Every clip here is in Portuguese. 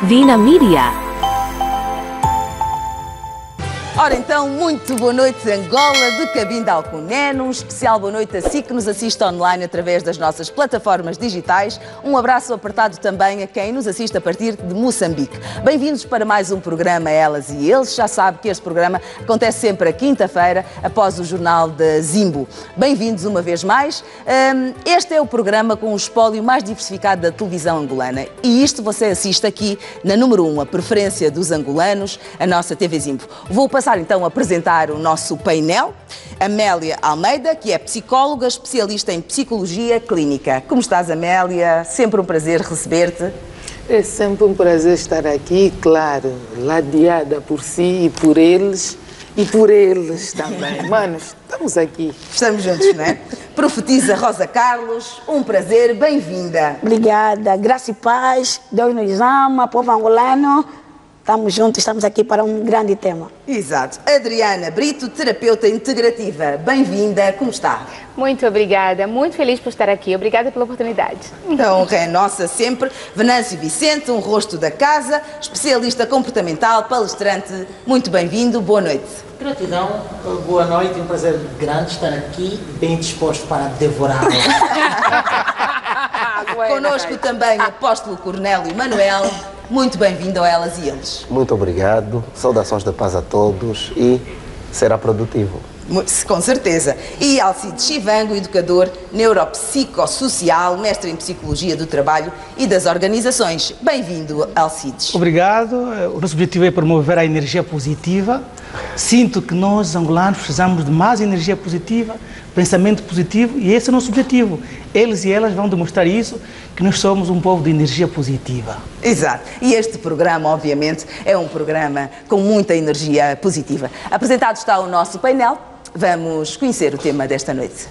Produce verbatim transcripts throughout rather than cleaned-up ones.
Vina Media. Ora então, muito boa noite Angola, de Cabinda Alcuné, um especial boa noite a si que nos assiste online através das nossas plataformas digitais. Um abraço apertado também a quem nos assiste a partir de Moçambique. Bem-vindos para mais um programa Elas e Eles. Já sabe que este programa acontece sempre à quinta-feira, após o jornal da Zimbo. Bem-vindos uma vez mais. Este é o programa com o espólio mais diversificado da televisão angolana. E isto você assiste aqui na número um, a preferência dos angolanos, a nossa T V Zimbo. Vou passar então a apresentar o nosso painel. Amélia Almeida, que é psicóloga, especialista em psicologia clínica. Como estás, Amélia? Sempre um prazer receber-te. É sempre um prazer estar aqui, claro, ladeada por si e por eles e por eles também. Manos, estamos aqui. Estamos juntos, não é? Profetiza Rosa Carlos, um prazer, bem-vinda. Obrigada, graça e paz, Deus nos ama, povo angolano. Estamos juntos, estamos aqui para um grande tema. Exato. Adriana Brito, terapeuta integrativa. Bem-vinda, como está? Muito obrigada, muito feliz por estar aqui. Obrigada pela oportunidade. A honra é nossa sempre. Venâncio Vicente, um rosto da casa, especialista comportamental, palestrante. Muito bem-vindo, boa noite. Gratidão, boa noite, um prazer grande estar aqui, bem disposto para devorá-lo. Conosco também o apóstolo Cornélio Manuel. Muito bem-vindo a Elas e Eles. Muito obrigado, saudações da paz a todos e será produtivo. Com certeza. E Alcides Chivango, educador neuropsicossocial, mestre em Psicologia do Trabalho e das Organizações. Bem-vindo, Alcides. Obrigado. O nosso objetivo é promover a energia positiva. Sinto que nós, angolanos, precisamos de mais energia positiva, pensamento positivo, e esse é o nosso objetivo. Eles e elas vão demonstrar isso, que nós somos um povo de energia positiva. Exato. E este programa, obviamente, é um programa com muita energia positiva. Apresentado está o nosso painel. Vamos conhecer o tema desta noite.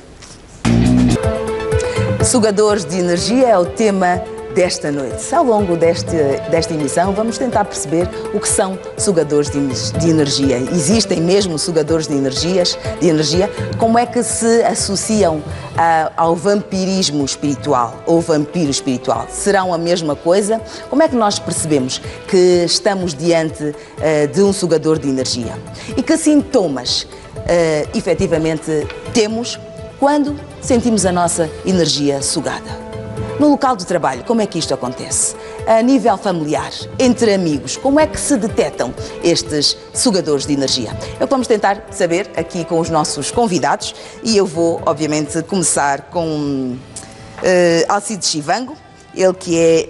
Sugadores de energia é o tema desta noite. Ao longo deste, desta emissão, vamos tentar perceber o que são sugadores de, de energia. Existem mesmo sugadores de, energias, de energia? Como é que se associam a, ao vampirismo espiritual ou vampiro espiritual? Serão a mesma coisa? Como é que nós percebemos que estamos diante uh, de um sugador de energia? E que sintomas Uh, efetivamente temos quando sentimos a nossa energia sugada? No local de trabalho, como é que isto acontece? A nível familiar, entre amigos, como é que se detectam estes sugadores de energia? É o que vamos tentar saber aqui com os nossos convidados, e eu vou, obviamente, começar com uh, Alcides Chivango, ele que é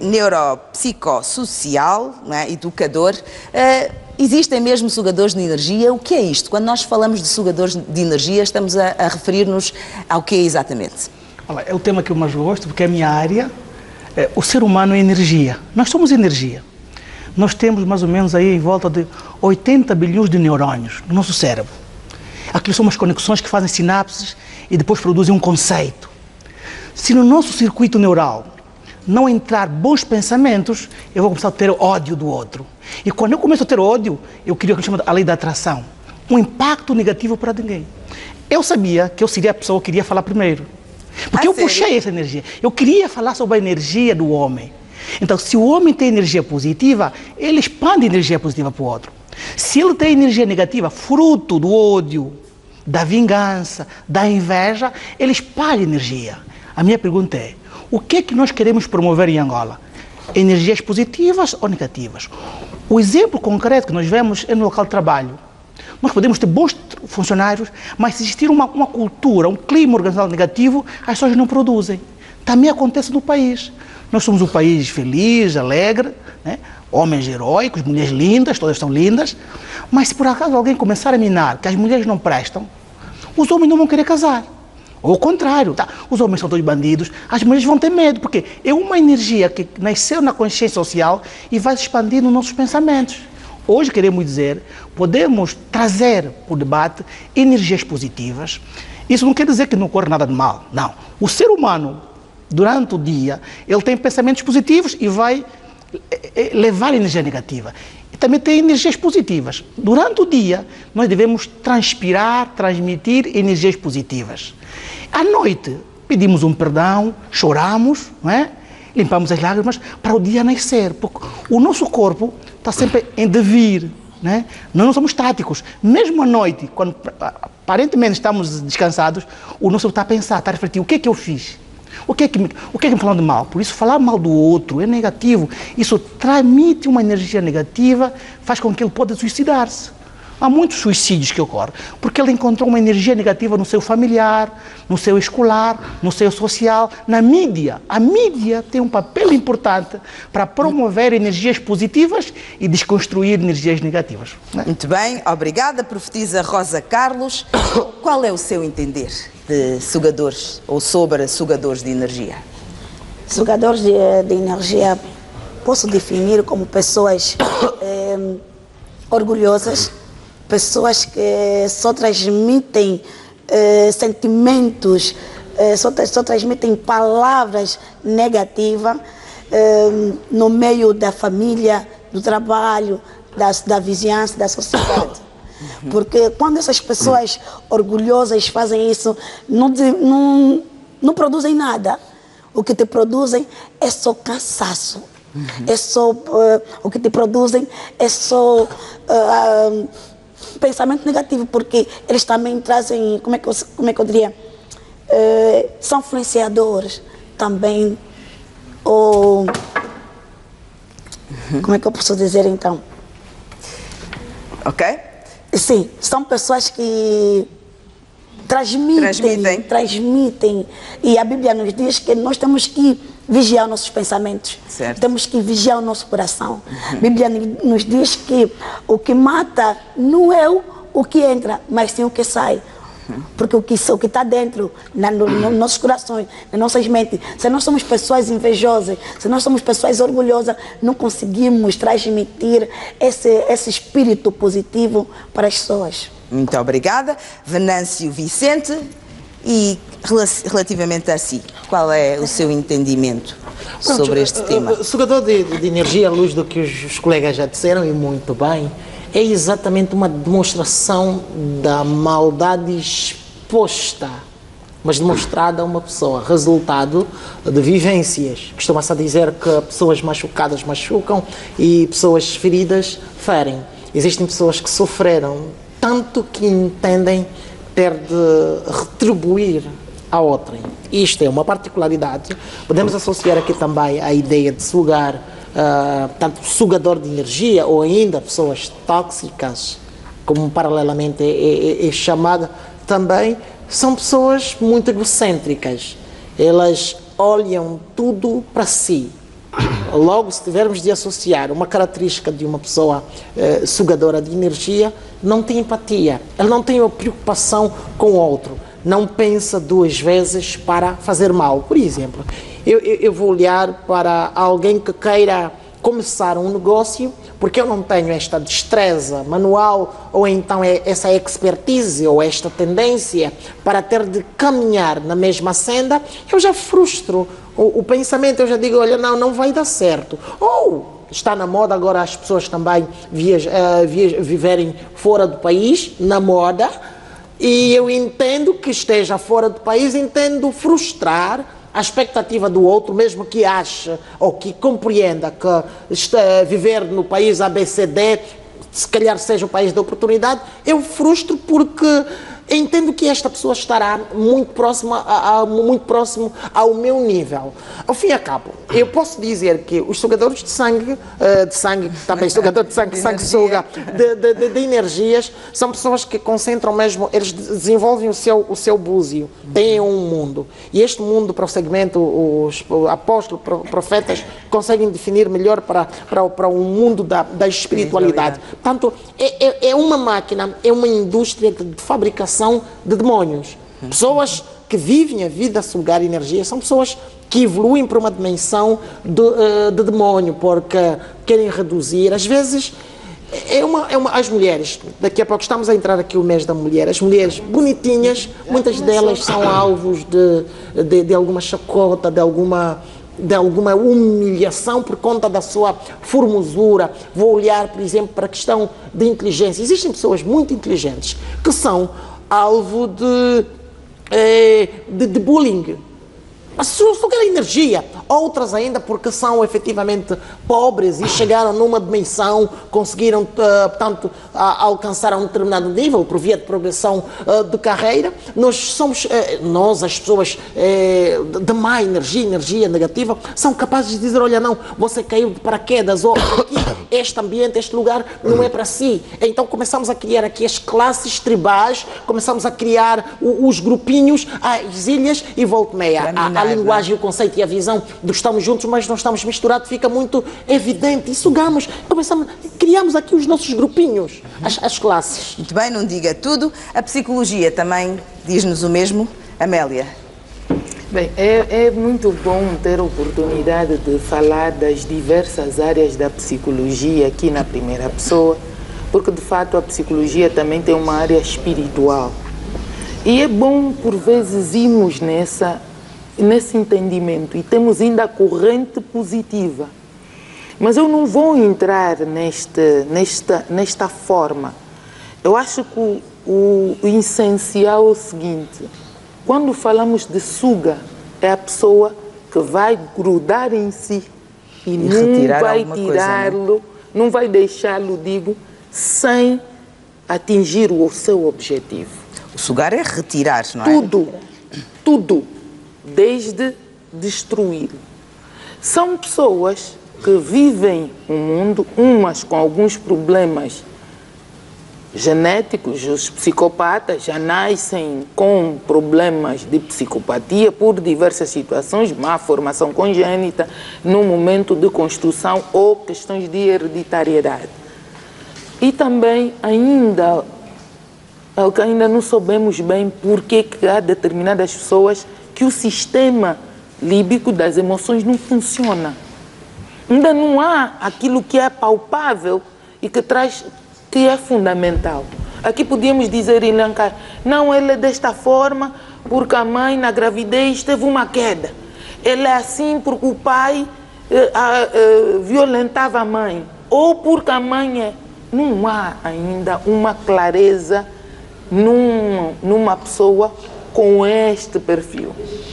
neuropsicossocial, não é? Educador. Uh, Existem mesmo sugadores de energia? O que é isto? Quando nós falamos de sugadores de energia, estamos a, a referir-nos ao que é exatamente? Olha, é o tema que eu mais gosto, porque é a minha área. É, o ser humano é energia. Nós somos energia. Nós temos mais ou menos aí em volta de oitenta bilhões de neurônios no nosso cérebro. Aquilo são umas conexões que fazem sinapses e depois produzem um conceito. Se no nosso circuito neural não entrar bons pensamentos, eu vou começar a ter ódio do outro. E quando eu começo a ter ódio, eu queria o que chama a lei da atração. Um impacto negativo para ninguém. Eu sabia que eu seria a pessoa que queria falar primeiro. Porque ah, eu sério? puxei essa energia. Eu queria falar sobre a energia do homem. Então, se o homem tem energia positiva, ele expande energia positiva para o outro. Se ele tem energia negativa, fruto do ódio, da vingança, da inveja, ele espalha energia. A minha pergunta é, o que é que nós queremos promover em Angola? Energias positivas ou negativas? O exemplo concreto que nós vemos é no local de trabalho. Nós podemos ter bons funcionários, mas se existir uma, uma cultura, um clima organizacional negativo, as pessoas não produzem. Também acontece no país. Nós somos um país feliz, alegre, né? Homens heróicos, mulheres lindas, todas são lindas, mas se por acaso alguém começar a minar que as mulheres não prestam, os homens não vão querer casar. Ou ao contrário, tá? Os homens são todos bandidos, as mulheres vão ter medo, porque é uma energia que nasceu na consciência social e vai se expandir nos nossos pensamentos. Hoje queremos dizer, podemos trazer para o debate energias positivas. Isso não quer dizer que não ocorre nada de mal, não. O ser humano, durante o dia, ele tem pensamentos positivos e vai levar energia negativa. E também tem energias positivas. Durante o dia, nós devemos transpirar, transmitir energias positivas. À noite, pedimos um perdão, choramos, não é? Limpamos as lágrimas para o dia nascer, porque o nosso corpo está sempre em devir, né? Nós não somos estáticos. Mesmo à noite, quando aparentemente estamos descansados, o nosso está a pensar, está a refletir, o que é que eu fiz? O que é que me, o que é que me falam de mal? Por isso, falar mal do outro é negativo. Isso transmite uma energia negativa, faz com que ele possa suicidar-se. Há muitos suicídios que ocorrem, porque ele encontrou uma energia negativa no seu familiar, no seu escolar, no seu social, na mídia. A mídia tem um papel importante para promover energias positivas e desconstruir energias negativas, né? Muito bem, obrigada, profetisa Rosa Carlos. Qual é o seu entender de sugadores ou sobre sugadores de energia? Sugadores de, de energia posso definir como pessoas eh, orgulhosas, pessoas que só transmitem eh, sentimentos, eh, só, só transmitem palavras negativas eh, no meio da família, do trabalho, das, da vizinhança, da sociedade. Porque quando essas pessoas orgulhosas fazem isso, não, não, não produzem nada. O que te produzem é só cansaço. Uhum. É só, uh, o que te produzem é só... Uh, uh, pensamento negativo, porque eles também trazem, como é que eu, como é que eu diria, uh, são influenciadores também, ou uhum. como é que eu posso dizer então? Ok. Sim, são pessoas que transmitem, transmitem, transmitem, e a Bíblia nos diz que nós temos que vigiar nossos pensamentos, certo. Temos que vigiar o nosso coração. Uhum. A Bíblia nos diz que o que mata não é o que entra, mas sim o que sai. Uhum. Porque o que o que está dentro, na, no, no, nos nossos corações, nas nossas mentes, se nós somos pessoas invejosas, se nós somos pessoas orgulhosas, não conseguimos transmitir esse, esse espírito positivo para as pessoas. Muito obrigada. Venâncio Vicente. E relativamente a si, qual é o seu entendimento Pronto, sobre este uh, tema? Uh, sugador de, de energia, à luz do que os, os colegas já disseram, e muito bem, é exatamente uma demonstração da maldade exposta, mas demonstrada a uma pessoa, resultado de vivências. Costuma-se a dizer que pessoas machucadas machucam e pessoas feridas ferem. Existem pessoas que sofreram tanto que entendem ter de retribuir a outrem. Isto é uma particularidade. Podemos associar aqui também a ideia de sugar, uh, tanto sugador de energia ou ainda pessoas tóxicas, como paralelamente é, é, é chamada, também são pessoas muito egocêntricas. Elas olham tudo para si. Logo, se tivermos de associar uma característica de uma pessoa eh, sugadora de energia, não tem empatia, ela não tem uma preocupação com o outro, não pensa duas vezes para fazer mal. Por exemplo, eu, eu, eu vou olhar para alguém que queira começar um negócio, porque eu não tenho esta destreza manual, ou então é essa expertise, ou esta tendência para ter de caminhar na mesma senda, eu já frustro o, o pensamento, eu já digo, olha, não, não vai dar certo. Ou está na moda agora as pessoas também viaj, uh, viaj, viverem fora do país, na moda, e eu entendo que esteja fora do país, entendo frustrar a expectativa do outro, mesmo que ache ou que compreenda que está, viver no país A B C D, se calhar seja o país da oportunidade, eu frustro porque entendo que esta pessoa estará muito próxima a, a, muito próximo ao meu nível. Ao fim e ao cabo, eu posso dizer que os sugadores de sangue, uh, de sangue, também sugador de sangue, sangue suga, de, de, de, de energias, são pessoas que concentram mesmo, eles desenvolvem o seu, o seu búzio, têm um mundo. E este mundo, para o segmento, os apóstolos, profetas, conseguem definir melhor para, para, para um mundo da, da espiritualidade. Portanto, é, é, é uma máquina, é uma indústria de, de fabricação de demónios. Pessoas que vivem a vida a sugar energia são pessoas que evoluem para uma dimensão de, uh, de demónio, porque querem reduzir. Às vezes, é uma, é uma, as mulheres, daqui a pouco estamos a entrar aqui o mês da mulher, as mulheres bonitinhas, muitas delas são alvos de, de, de alguma chacota, de alguma... de alguma humilhação por conta da sua formosura. Vou olhar, por exemplo, para a questão de inteligência. Existem pessoas muito inteligentes que são alvo de, de, de bullying. Mas sugar a energia. Outras ainda porque são efetivamente pobres e chegaram numa dimensão, conseguiram, uh, portanto, uh, alcançar um determinado nível por via de progressão uh, de carreira. Nós somos, uh, nós, as pessoas uh, de má energia, energia negativa, são capazes de dizer, olha, não, você caiu de paraquedas, ou aqui, este ambiente, este lugar não é para si. Então começamos a criar aqui as classes tribais, começamos a criar o, os grupinhos, as ilhas e volta meia. A, a linguagem, o conceito e a visão do estamos juntos, mas não estamos misturados, fica muito evidente. E sugamos, começamos, criamos aqui os nossos grupinhos, as, as classes. Muito bem, não diga tudo. A psicologia também diz-nos o mesmo. Amélia. Bem, é, é muito bom ter a oportunidade de falar das diversas áreas da psicologia aqui na primeira pessoa, porque de fato a psicologia também tem uma área espiritual. E é bom, por vezes, irmos nessa nesse entendimento e temos ainda a corrente positiva. Mas eu não vou entrar neste, nesta, nesta forma. Eu acho que o, o, o essencial é o seguinte: quando falamos de suga, é a pessoa que vai grudar em si e, e não vai tirá-lo, não vai deixá-lo, digo, sem atingir o seu objetivo. O sugar é retirar, não é? Tudo, tudo. Desde destruir. São pessoas que vivem um mundo, umas com alguns problemas genéticos, os psicopatas já nascem com problemas de psicopatia por diversas situações, má formação congênita, no momento de construção ou questões de hereditariedade. E também ainda, é o que ainda não soubemos bem porque que há determinadas pessoas que o sistema líbico das emoções não funciona. Ainda não há aquilo que é palpável e que traz, que é fundamental. Aqui podíamos dizer, elencar, não, ele é desta forma porque a mãe na gravidez teve uma queda. Ele é assim porque o pai eh, eh, violentava a mãe. Ou porque a mãe é... Não há ainda uma clareza num, numa pessoa com este perfil.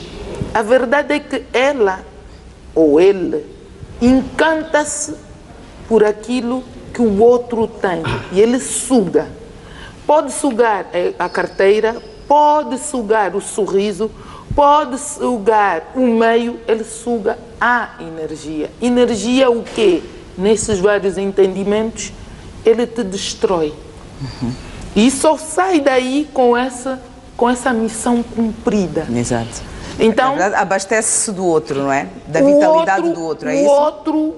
A verdade é que ela ou ele encanta-se por aquilo que o outro tem e ele suga. Pode sugar a carteira, pode sugar o sorriso, pode sugar o meio, ele suga a energia. Energia o quê? Nesses vários entendimentos, ele te destrói. Uhum. E só sai daí com essa com essa missão cumprida. Exato. Então, abastece-se do outro, não é? Da vitalidade outro, do outro, é o isso? O outro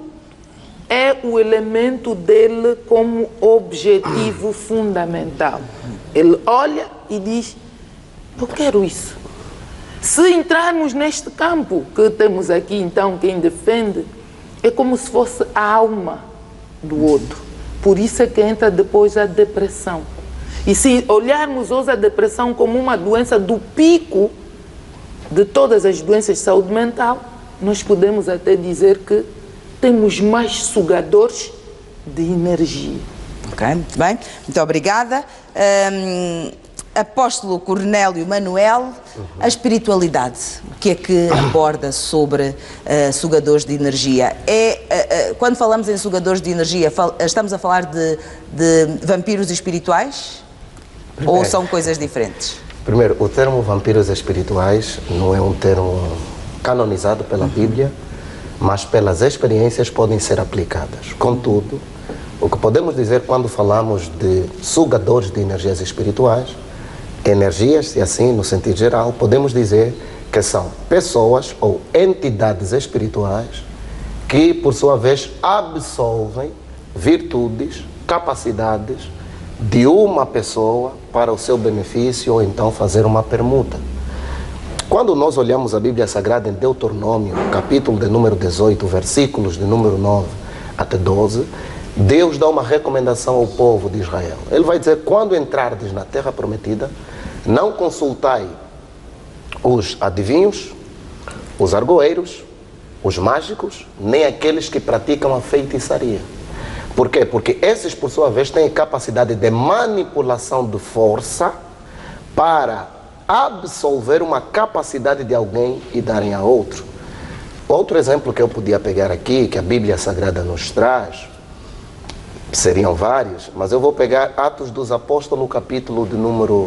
é o elemento dele como objetivo fundamental. Ele olha e diz, eu quero isso. Se entrarmos neste campo que temos aqui, então, quem defende, é como se fosse a alma do outro. Por isso é que entra depois a depressão. E se olharmos hoje a depressão como uma doença do pico de todas as doenças de saúde mental, nós podemos até dizer que temos mais sugadores de energia. Ok, muito bem. Muito obrigada. Um, Apóstolo Cornélio Manuel, uhum. A espiritualidade, o que é que aborda sobre uh, sugadores de energia? É, uh, uh, quando falamos em sugadores de energia, fal estamos a falar de, de vampiros espirituais? Primeiro, ou são coisas diferentes? Primeiro, o termo vampiros espirituais não é um termo canonizado pela Bíblia, mas pelas experiências podem ser aplicadas. Contudo, o que podemos dizer quando falamos de sugadores de energias espirituais, energias, e assim, no sentido geral, podemos dizer que são pessoas ou entidades espirituais que, por sua vez, absorvem virtudes, capacidades de uma pessoa para o seu benefício ou então fazer uma permuta. Quando nós olhamos a Bíblia Sagrada em Deuteronômio, capítulo de número dezoito, versículos de número nove até doze, Deus dá uma recomendação ao povo de Israel. Ele vai dizer, quando entrardes na terra prometida, não consultai os adivinhos, os argoeiros, os mágicos, nem aqueles que praticam a feitiçaria. Por quê? Porque esses, por sua vez, têm capacidade de manipulação de força para absolver uma capacidade de alguém e darem a outro. Outro exemplo que eu podia pegar aqui, que a Bíblia Sagrada nos traz, seriam vários, mas eu vou pegar Atos dos Apóstolos, capítulo de número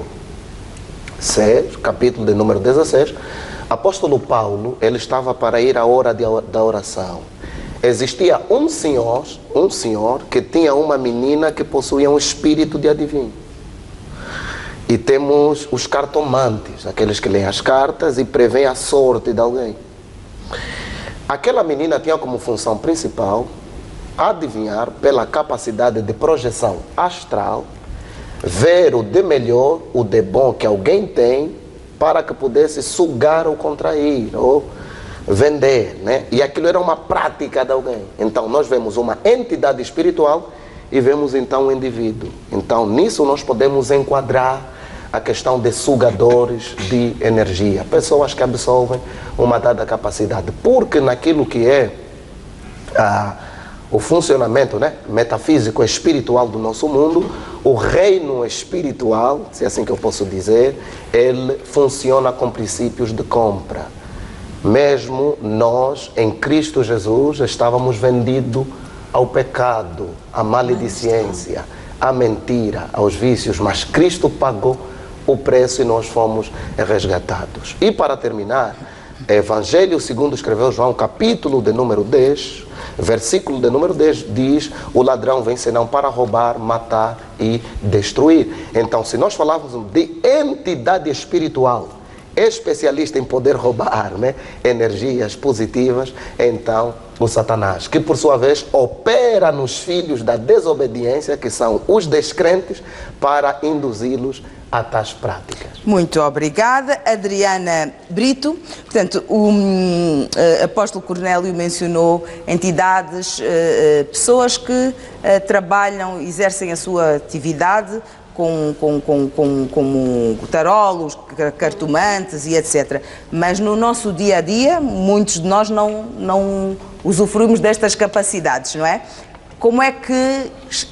seis, capítulo de número dezesseis. Apóstolo Paulo, ele estava para ir à hora de, da oração. Existia um senhor, um senhor que tinha uma menina que possuía um espírito de adivinho. E temos os cartomantes, aqueles que leem as cartas e preveem a sorte de alguém. Aquela menina tinha como função principal adivinhar pela capacidade de projeção astral, ver o de melhor, o de bom que alguém tem, para que pudesse sugar ou contrair, ou vender, né? E aquilo era uma prática de alguém. Então nós vemos uma entidade espiritual e vemos então um indivíduo. Então nisso nós podemos enquadrar a questão de sugadores de energia, pessoas que absorvem uma dada capacidade, porque naquilo que é a o funcionamento, né, metafísico espiritual do nosso mundo, o reino espiritual, se é assim que eu posso dizer, ele funciona com princípios de compra. Mesmo nós, em Cristo Jesus, estávamos vendidos ao pecado, à maledicência, à mentira, aos vícios, mas Cristo pagou o preço e nós fomos resgatados. E para terminar, Evangelho segundo escreveu João, capítulo de número dez, versículo de número dez, diz: o ladrão vem senão para roubar, matar e destruir. Então, se nós falarmos de entidade espiritual, especialista em poder roubar, né, energias positivas, então o Satanás, que por sua vez opera nos filhos da desobediência, que são os descrentes, para induzi-los a tais práticas. Muito obrigada, Adriana Brito. Portanto, o um, apóstolo Cornélio mencionou entidades, uh, pessoas que uh, trabalham, exercem a sua atividade com, com, com, com, como tarolos, cartomantes e etcétera. Mas no nosso dia a dia, muitos de nós não, não usufruímos destas capacidades, não é? Como é que eh,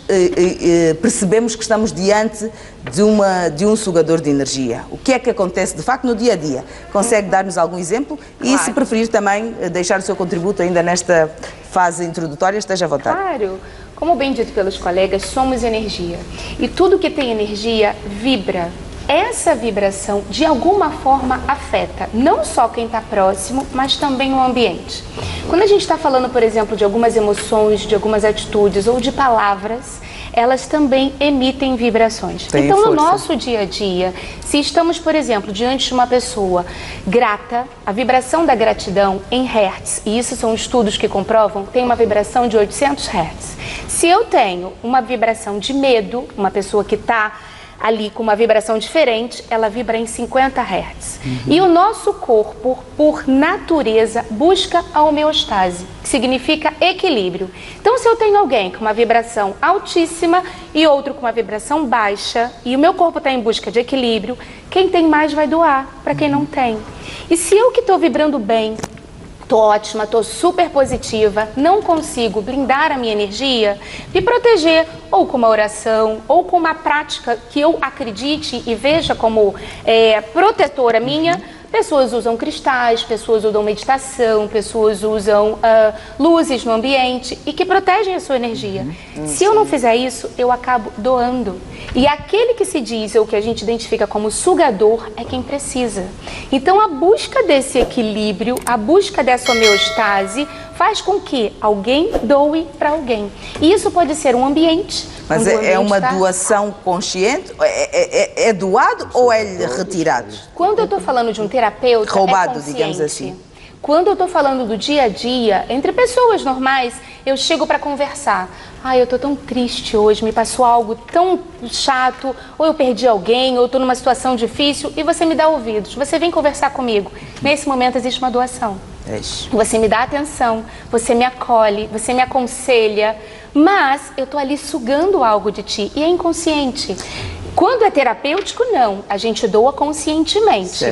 eh, percebemos que estamos diante de, uma, de um sugador de energia? O que é que acontece de facto no dia a dia? Consegue dar-nos algum exemplo? E claro, se preferir também deixar o seu contributo ainda nesta fase introdutória, esteja à vontade. Claro. Como bem dito pelos colegas, somos energia. E tudo que tem energia vibra. Essa vibração, de alguma forma, afeta não só quem está próximo, mas também o ambiente. Quando a gente está falando, por exemplo, de algumas emoções, de algumas atitudes ou de palavras, elas também emitem vibrações. Tem então, força. No nosso dia a dia, se estamos, por exemplo, diante de uma pessoa grata, a vibração da gratidão em hertz, e isso são estudos que comprovam, tem uma vibração de oitocentos hertz. Se eu tenho uma vibração de medo, uma pessoa que está ali com uma vibração diferente, ela vibra em cinquenta hertz. Uhum. E o nosso corpo, por natureza, busca a homeostase, que significa equilíbrio. Então, se eu tenho alguém com uma vibração altíssima e outro com uma vibração baixa, e o meu corpo está em busca de equilíbrio, quem tem mais vai doar para quem não tem. E se eu que estou vibrando bem, tô ótima, tô super positiva, não consigo blindar a minha energia, me proteger ou com uma oração, ou com uma prática que eu acredite e veja como é, protetora minha. Pessoas usam cristais, pessoas usam meditação, pessoas usam uh, luzes no ambiente e que protegem a sua energia. Uhum. Se eu não fizer isso, eu acabo doando. E aquele que se diz, ou que a gente identifica como sugador, é quem precisa. Então, a busca desse equilíbrio, a busca dessa homeostase, faz com que alguém doe para alguém. E isso pode ser um ambiente. Mas é, é uma tá... doação consciente? É, é, é doado ou é retirado? Quando eu estou falando de um terapeuta, roubado, é digamos assim. Quando eu estou falando do dia a dia, entre pessoas normais, eu chego para conversar. Ai, eu estou tão triste hoje, me passou algo tão chato, ou eu perdi alguém, ou estou numa situação difícil, e você me dá ouvidos, você vem conversar comigo. Nesse momento existe uma doação. É isso. Você me dá atenção, você me acolhe, você me aconselha, mas eu estou ali sugando algo de ti, e é inconsciente. Quando é terapêutico, não, a gente doa conscientemente. Certo.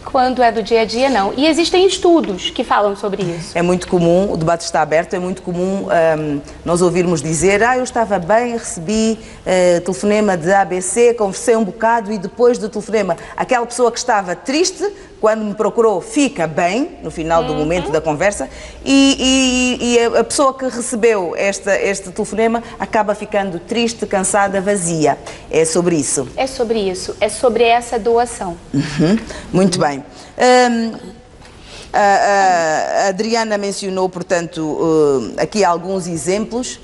quando é do dia a dia, não. E existem estudos que falam sobre isso. É muito comum, o debate está aberto, é muito comum um, nós ouvirmos dizer, ah, eu estava bem, recebi uh, telefonema de A B C, conversei um bocado e depois do telefonema, aquela pessoa que estava triste, quando me procurou, fica bem, no final do uhum. momento da conversa, e, e, e a pessoa que recebeu esta, este telefonema acaba ficando triste, cansada, vazia. É sobre isso? É sobre isso, é sobre essa doação. Uhum. Muito bem. Um, a, a, a Adriana mencionou, portanto, uh, aqui alguns exemplos.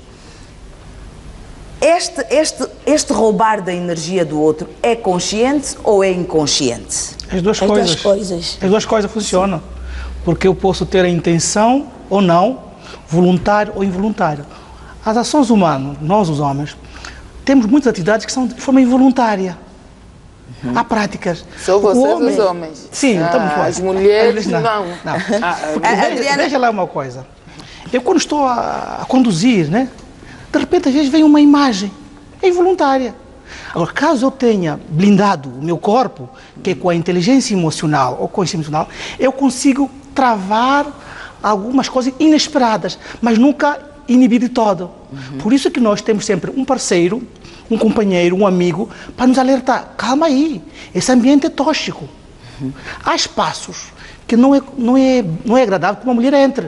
Este, este, este roubar da energia do outro é consciente ou é inconsciente? As duas, As coisas. duas coisas. As duas coisas funcionam. Porque eu posso ter a intenção ou não, voluntário ou involuntário. As ações humanas, nós os homens, temos muitas atividades que são de forma involuntária. Uhum. Há práticas. Só vocês homem, os homens? Sim, ah, estamos as mulheres não. não. não. Ah, veja, Adriana... veja lá uma coisa. Eu quando estou a, a conduzir, né? De repente, às vezes, vem uma imagem. É involuntária. Agora, caso eu tenha blindado o meu corpo, que é com a inteligência emocional ou consciência emocional, eu consigo travar algumas coisas inesperadas, mas nunca inibir de todo. Uhum. Por isso que nós temos sempre um parceiro, um companheiro, um amigo, para nos alertar. Calma aí, esse ambiente é tóxico. Uhum. Há espaços que não é, não, é, não é agradável que uma mulher entre.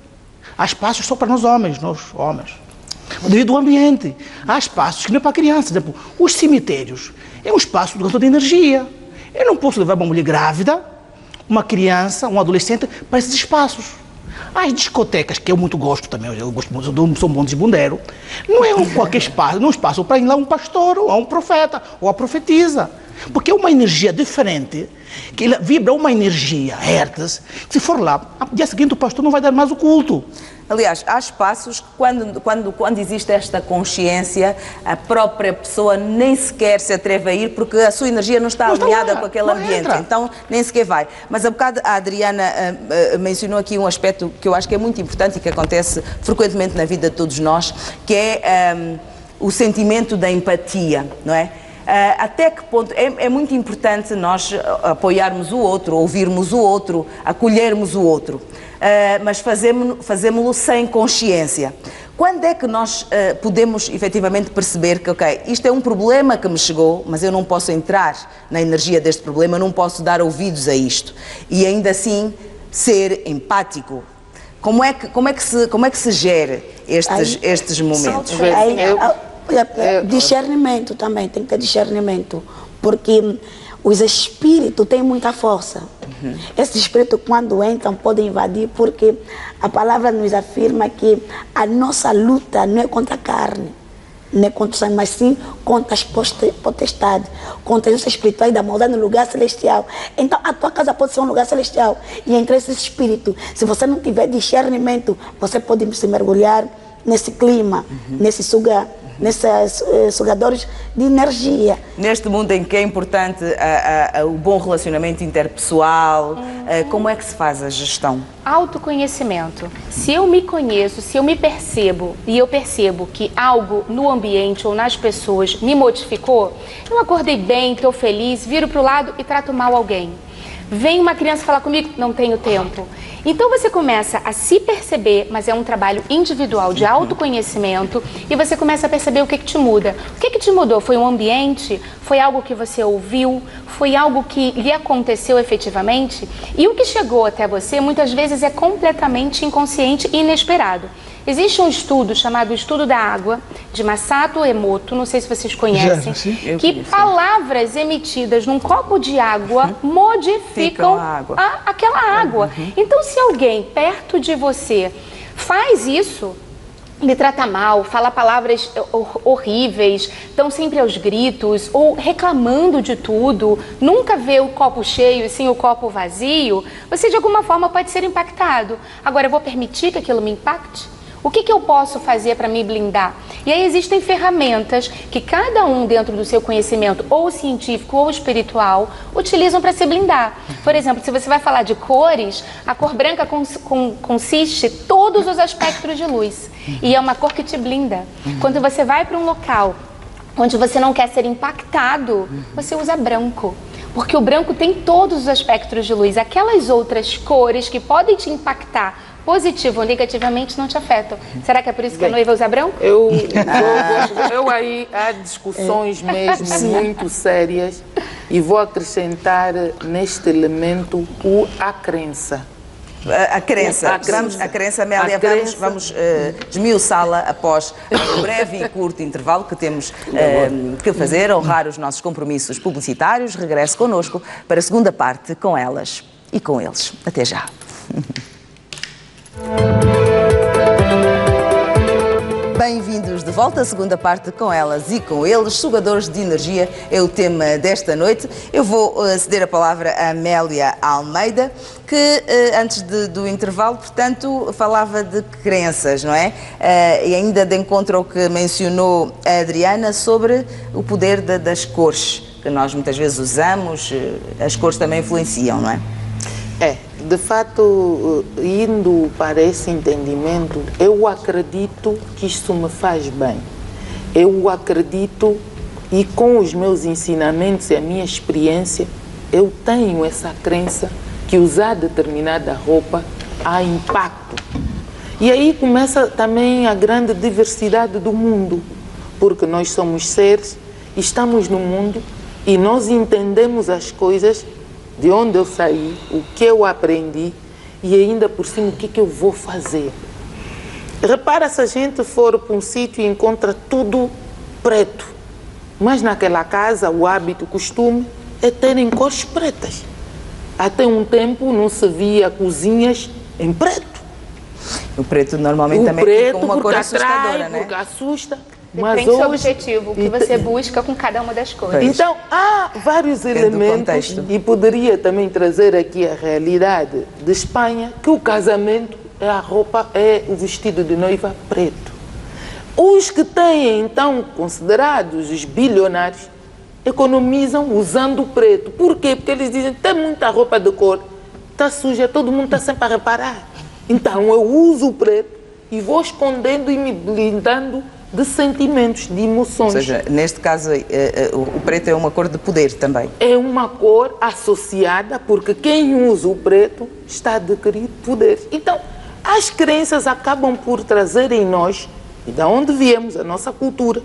Há espaços só para nós homens, nós homens. Devido ao ambiente. Há espaços que não é para crianças. Por exemplo, os cemitérios. É um espaço de gasto de energia. Eu não posso levar uma mulher grávida, uma criança, um adolescente para esses espaços. As discotecas, que eu muito gosto também, eu gosto muito, eu sou um bom desbundeiro, não é um qualquer espaço, não é um espaço para ir lá um pastor, ou um profeta, ou a profetisa. Porque é uma energia diferente, que vibra uma energia, hertz, que se for lá, no dia seguinte o pastor não vai dar mais o culto. Aliás, há espaços que quando, quando, quando existe esta consciência, a própria pessoa nem sequer se atreve a ir porque a sua energia não está não alinhada está com aquele ambiente, entra. Então nem sequer vai. Mas há bocado a Adriana uh, uh, mencionou aqui um aspecto que eu acho que é muito importante e que acontece frequentemente na vida de todos nós, que é um, o sentimento da empatia, não é? Uh, até que ponto é, é muito importante nós apoiarmos o outro, ouvirmos o outro, acolhermos o outro, uh, mas fazemos-lo sem consciência. Quando é que nós uh, podemos efetivamente perceber que, ok, isto é um problema que me chegou, mas eu não posso entrar na energia deste problema, eu não posso dar ouvidos a isto e ainda assim ser empático? Como é que, como é que, se, como é que se gera estes, estes momentos? Aí, discernimento também, tem que ter discernimento, porque os espíritos têm muita força. Uhum. Esses espíritos, quando entram, podem invadir, porque a palavra nos afirma que a nossa luta não é contra a carne, não é contra o sangue, mas sim contra as potestades, contra os espirituais da maldade no lugar celestial. Então, a tua casa pode ser um lugar celestial, e entre esses espíritos, se você não tiver discernimento, você pode se mergulhar nesse clima, uhum. nesse sugar. nesses uh, sugadores de energia. Neste mundo em que é importante a, a, a, o bom relacionamento interpessoal, uhum. uh, como é que se faz a gestão? Autoconhecimento. Se eu me conheço, se eu me percebo e eu percebo que algo no ambiente ou nas pessoas me modificou, eu acordei bem, estou feliz, viro para o lado e trato mal alguém. Vem uma criança falar comigo, não tenho tempo. Então você começa a se perceber, mas é um trabalho individual de autoconhecimento, e você começa a perceber o que, que te muda. O que, que te mudou? Foi um ambiente? Foi algo que você ouviu? Foi algo que lhe aconteceu efetivamente? E o que chegou até você muitas vezes é completamente inconsciente e inesperado. Existe um estudo chamado Estudo da Água, de Masato Emoto, não sei se vocês conhecem, Já, que palavras emitidas num copo de água uhum. modificam a água. A, aquela água. Uhum. Então, se alguém perto de você faz isso, lhe trata mal, fala palavras horríveis, estão sempre aos gritos, ou reclamando de tudo, nunca vê o copo cheio e sim o copo vazio, você de alguma forma pode ser impactado. Agora, eu vou permitir que aquilo me impacte? O que, que eu posso fazer para me blindar? E aí existem ferramentas que cada um, dentro do seu conhecimento, ou científico ou espiritual, utilizam para se blindar. Por exemplo, se você vai falar de cores, a cor branca cons com, consiste em todos os aspectos de luz. E é uma cor que te blinda. Quando você vai para um local onde você não quer ser impactado, você usa branco. Porque o branco tem todos os aspectos de luz. Aquelas outras cores que podem te impactar positivo ou negativamente não te afetam. Será que é por isso que Bem, a noiva usa branco? Eu, eu, eu aí há discussões mesmo muito sérias e vou acrescentar neste elemento o, a crença. A, a crença, A crença. vamos, a crença, Amélia, A vamos, crença. vamos uh, desmiuçá-la após um breve e curto intervalo que temos uh, que fazer, honrar os nossos compromissos publicitários. Regresse connosco para a segunda parte com elas e com eles. Até já. Bem-vindos de volta à segunda parte com elas e com eles. Sugadores de energia é o tema desta noite. Eu vou uh, ceder a palavra a Amélia Almeida, que uh, antes de, do intervalo, portanto, falava de crenças, não é? Uh, e ainda de encontro ao que mencionou a Adriana sobre o poder de, das cores, que nós muitas vezes usamos, uh, as cores também influenciam, não é? É, de fato, indo para esse entendimento, eu acredito que isto me faz bem. Eu acredito e com os meus ensinamentos e a minha experiência, eu tenho essa crença que usar determinada roupa há impacto. E aí começa também a grande diversidade do mundo, porque nós somos seres, estamos no mundo e nós entendemos as coisas de onde eu saí, o que eu aprendi e ainda por cima o que, que eu vou fazer. Repara se a gente for para um sítio e encontra tudo preto, mas naquela casa o hábito, o costume é terem cores pretas. Até um tempo não se via cozinhas em preto. O preto normalmente O também preto fica uma cor porque assustadora, atrai, né? porque assusta. Mas Depende do seu hoje, objetivo, o que você busca com cada uma das cores. Pois. então, há vários Depende do elementos contexto. e poderia também trazer aqui a realidade de Espanha, que o casamento é a roupa, é o vestido de noiva preto. Os que têm, então, considerados os bilionários, economizam usando o preto. Por quê? Porque eles dizem, tem muita roupa de cor, está suja, todo mundo está sempre a reparar. Então, eu uso o preto e vou escondendo e me blindando de sentimentos, de emoções. Ou seja, neste caso, eh, eh, o preto é uma cor de poder também. É uma cor associada, porque quem usa o preto está a adquirir poder. Então, as crenças acabam por trazer em nós, e da onde viemos, a nossa cultura,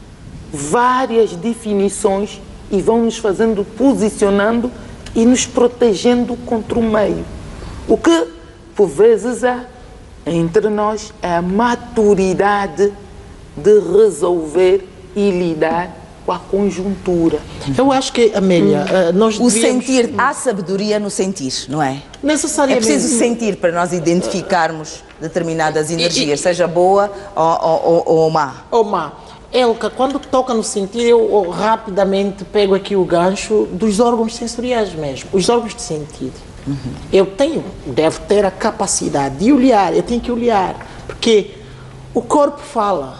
várias definições e vão nos fazendo, posicionando e nos protegendo contra o meio. O que, por vezes, há entre nós é a maturidade de resolver e lidar com a conjuntura. Eu acho que, Amélia, hum. nós O devíamos... sentir, há sabedoria no sentir, não é? É Necessariamente. preciso sentir para nós identificarmos determinadas energias, seja boa ou, ou, ou, ou má. Ô, Má, Elka, quando toca no sentir, eu, eu rapidamente pego aqui o gancho dos órgãos sensoriais mesmo, os órgãos de sentido. Uhum. Eu tenho, devo ter a capacidade de olhar, eu tenho que olhar, porque o corpo fala.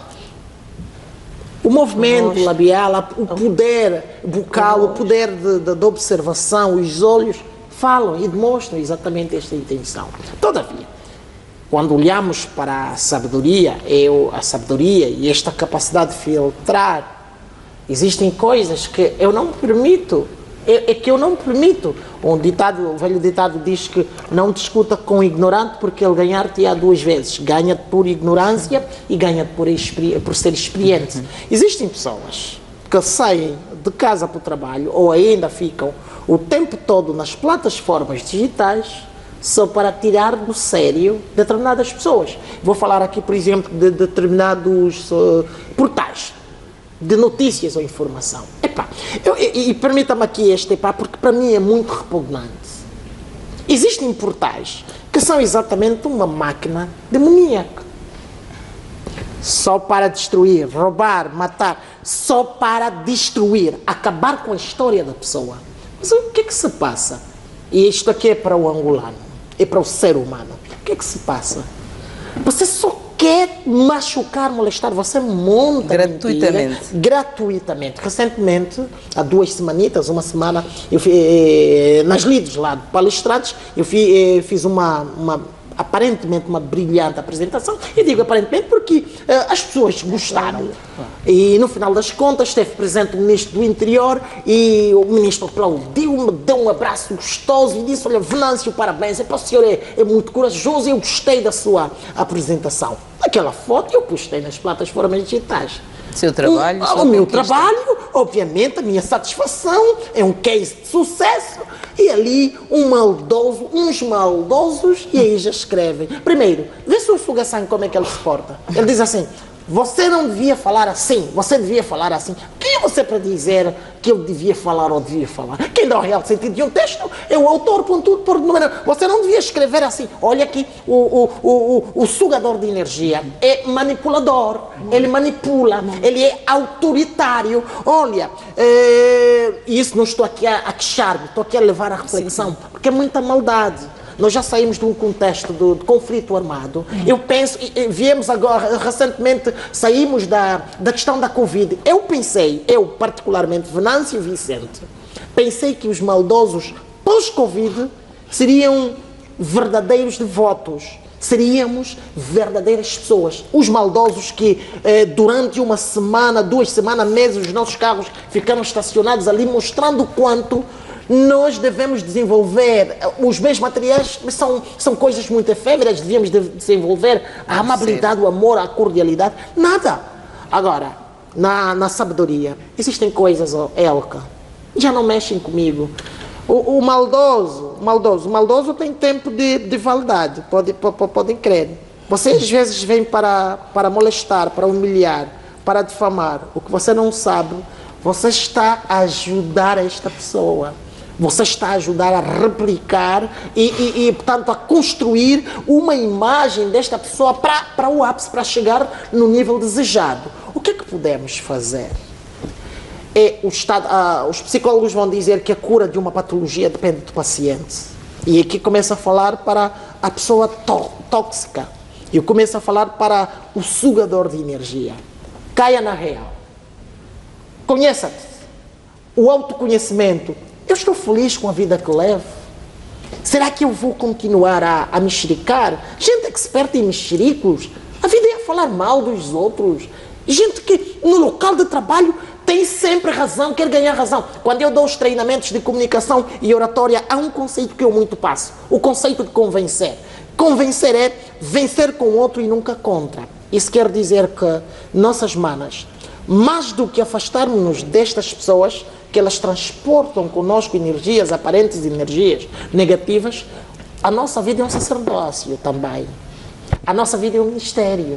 O movimento Nossa. labial, o poder bucal, Nossa. o poder de, de, de observação, os olhos falam e demonstram exatamente esta intenção. Todavia, quando olhamos para a sabedoria, eu, a sabedoria e esta capacidade de filtrar, existem coisas que eu não permito, é, é que eu não permito. Um ditado, o velho ditado diz que não discuta com o ignorante porque ele ganhar-te-á duas vezes. Ganha-te por ignorância e ganha-te por, por ser experiente. Existem pessoas que saem de casa para o trabalho ou ainda ficam o tempo todo nas plataformas digitais só para tirar do sério determinadas pessoas. Vou falar aqui, por exemplo, de determinados uh, portais de notícias ou informação. Epá, eu, e, e permita-me aqui este epá, porque para mim é muito repugnante. Existem portais que são exatamente uma máquina demoníaca. Só para destruir, roubar, matar, só para destruir, acabar com a história da pessoa. Mas o que é que se passa? E isto aqui é para o angolano, é para o ser humano. O que é que se passa? Você só quer machucar, molestar, você monta gratuitamente. Mentira, gratuitamente. Recentemente, há duas semanitas, uma semana, eu fiz, eh, nas lides lá de palestrantes, eu fiz, eh, fiz uma, uma aparentemente uma brilhante apresentação, e digo aparentemente porque uh, as pessoas gostaram. E no final das contas esteve presente o Ministro do Interior e o Ministro aplaudiu-me, deu um abraço gostoso e disse: olha, Venâncio, parabéns, o senhor é, é muito corajoso e eu gostei da sua apresentação. Aquela foto eu postei nas plataformas digitais. Seu trabalho, o, o meu trabalho, obviamente, a minha satisfação, é um case de sucesso, e ali um maldoso, uns maldosos, e aí já escrevem. Primeiro, vê se o Sugasan como é que ele se porta. Ele diz assim: você não devia falar assim, você devia falar assim. Quem é você para dizer que eu devia falar ou devia falar? Quem dá o real sentido de um texto é o autor, por tudo, por número. Você não devia escrever assim. Olha aqui, o, o, o, o, o sugador de energia é manipulador, ele manipula, ele é autoritário. Olha, é, isso não estou aqui a, a queixar-me, estou aqui a levar a reflexão, porque é muita maldade. Nós já saímos de um contexto de, de conflito armado. Uhum. Eu penso, e, e viemos agora, recentemente, saímos da, da questão da Covid. Eu pensei, eu particularmente, Venâncio Vicente, pensei que os maldosos pós-Covid seriam verdadeiros devotos. Seríamos verdadeiras pessoas. Os maldosos que eh, durante uma semana, duas semanas, meses, os nossos carros ficaram estacionados ali, mostrando quanto nós devemos desenvolver os bens materiais, são, são coisas muito efêmeras, devíamos de desenvolver a amabilidade, o amor, a cordialidade, nada. Agora, na, na sabedoria, existem coisas, oh, Elka, já não mexem comigo. O, o maldoso, maldoso, o maldoso tem tempo de, de validade, pode, pode, podem crer. Você às vezes vem para, para molestar, para humilhar, para difamar. O que você não sabe, você está a ajudar esta pessoa. Você está a ajudar a replicar e, e, e, portanto, a construir uma imagem desta pessoa para, para o ápice, para chegar no nível desejado. O que é que podemos fazer? É o estado, ah, os psicólogos vão dizer que a cura de uma patologia depende do paciente. E aqui começa a falar para a pessoa tóxica. Eu começo a falar para o sugador de energia. Caia na real. Conheça-te. O autoconhecimento. Eu estou feliz com a vida que levo. Será que eu vou continuar a, a mexericar? Gente experta em mexericos. A vida é falar mal dos outros. Gente que no local de trabalho tem sempre razão, quer ganhar razão. Quando eu dou os treinamentos de comunicação e oratória, há um conceito que eu muito passo. O conceito de convencer. Convencer é vencer com o outro e nunca contra. Isso quer dizer que nossas manas, mais do que afastarmos-nos destas pessoas, que elas transportam conosco energias, aparentes energias negativas, a nossa vida é um sacerdócio também. A nossa vida é um mistério.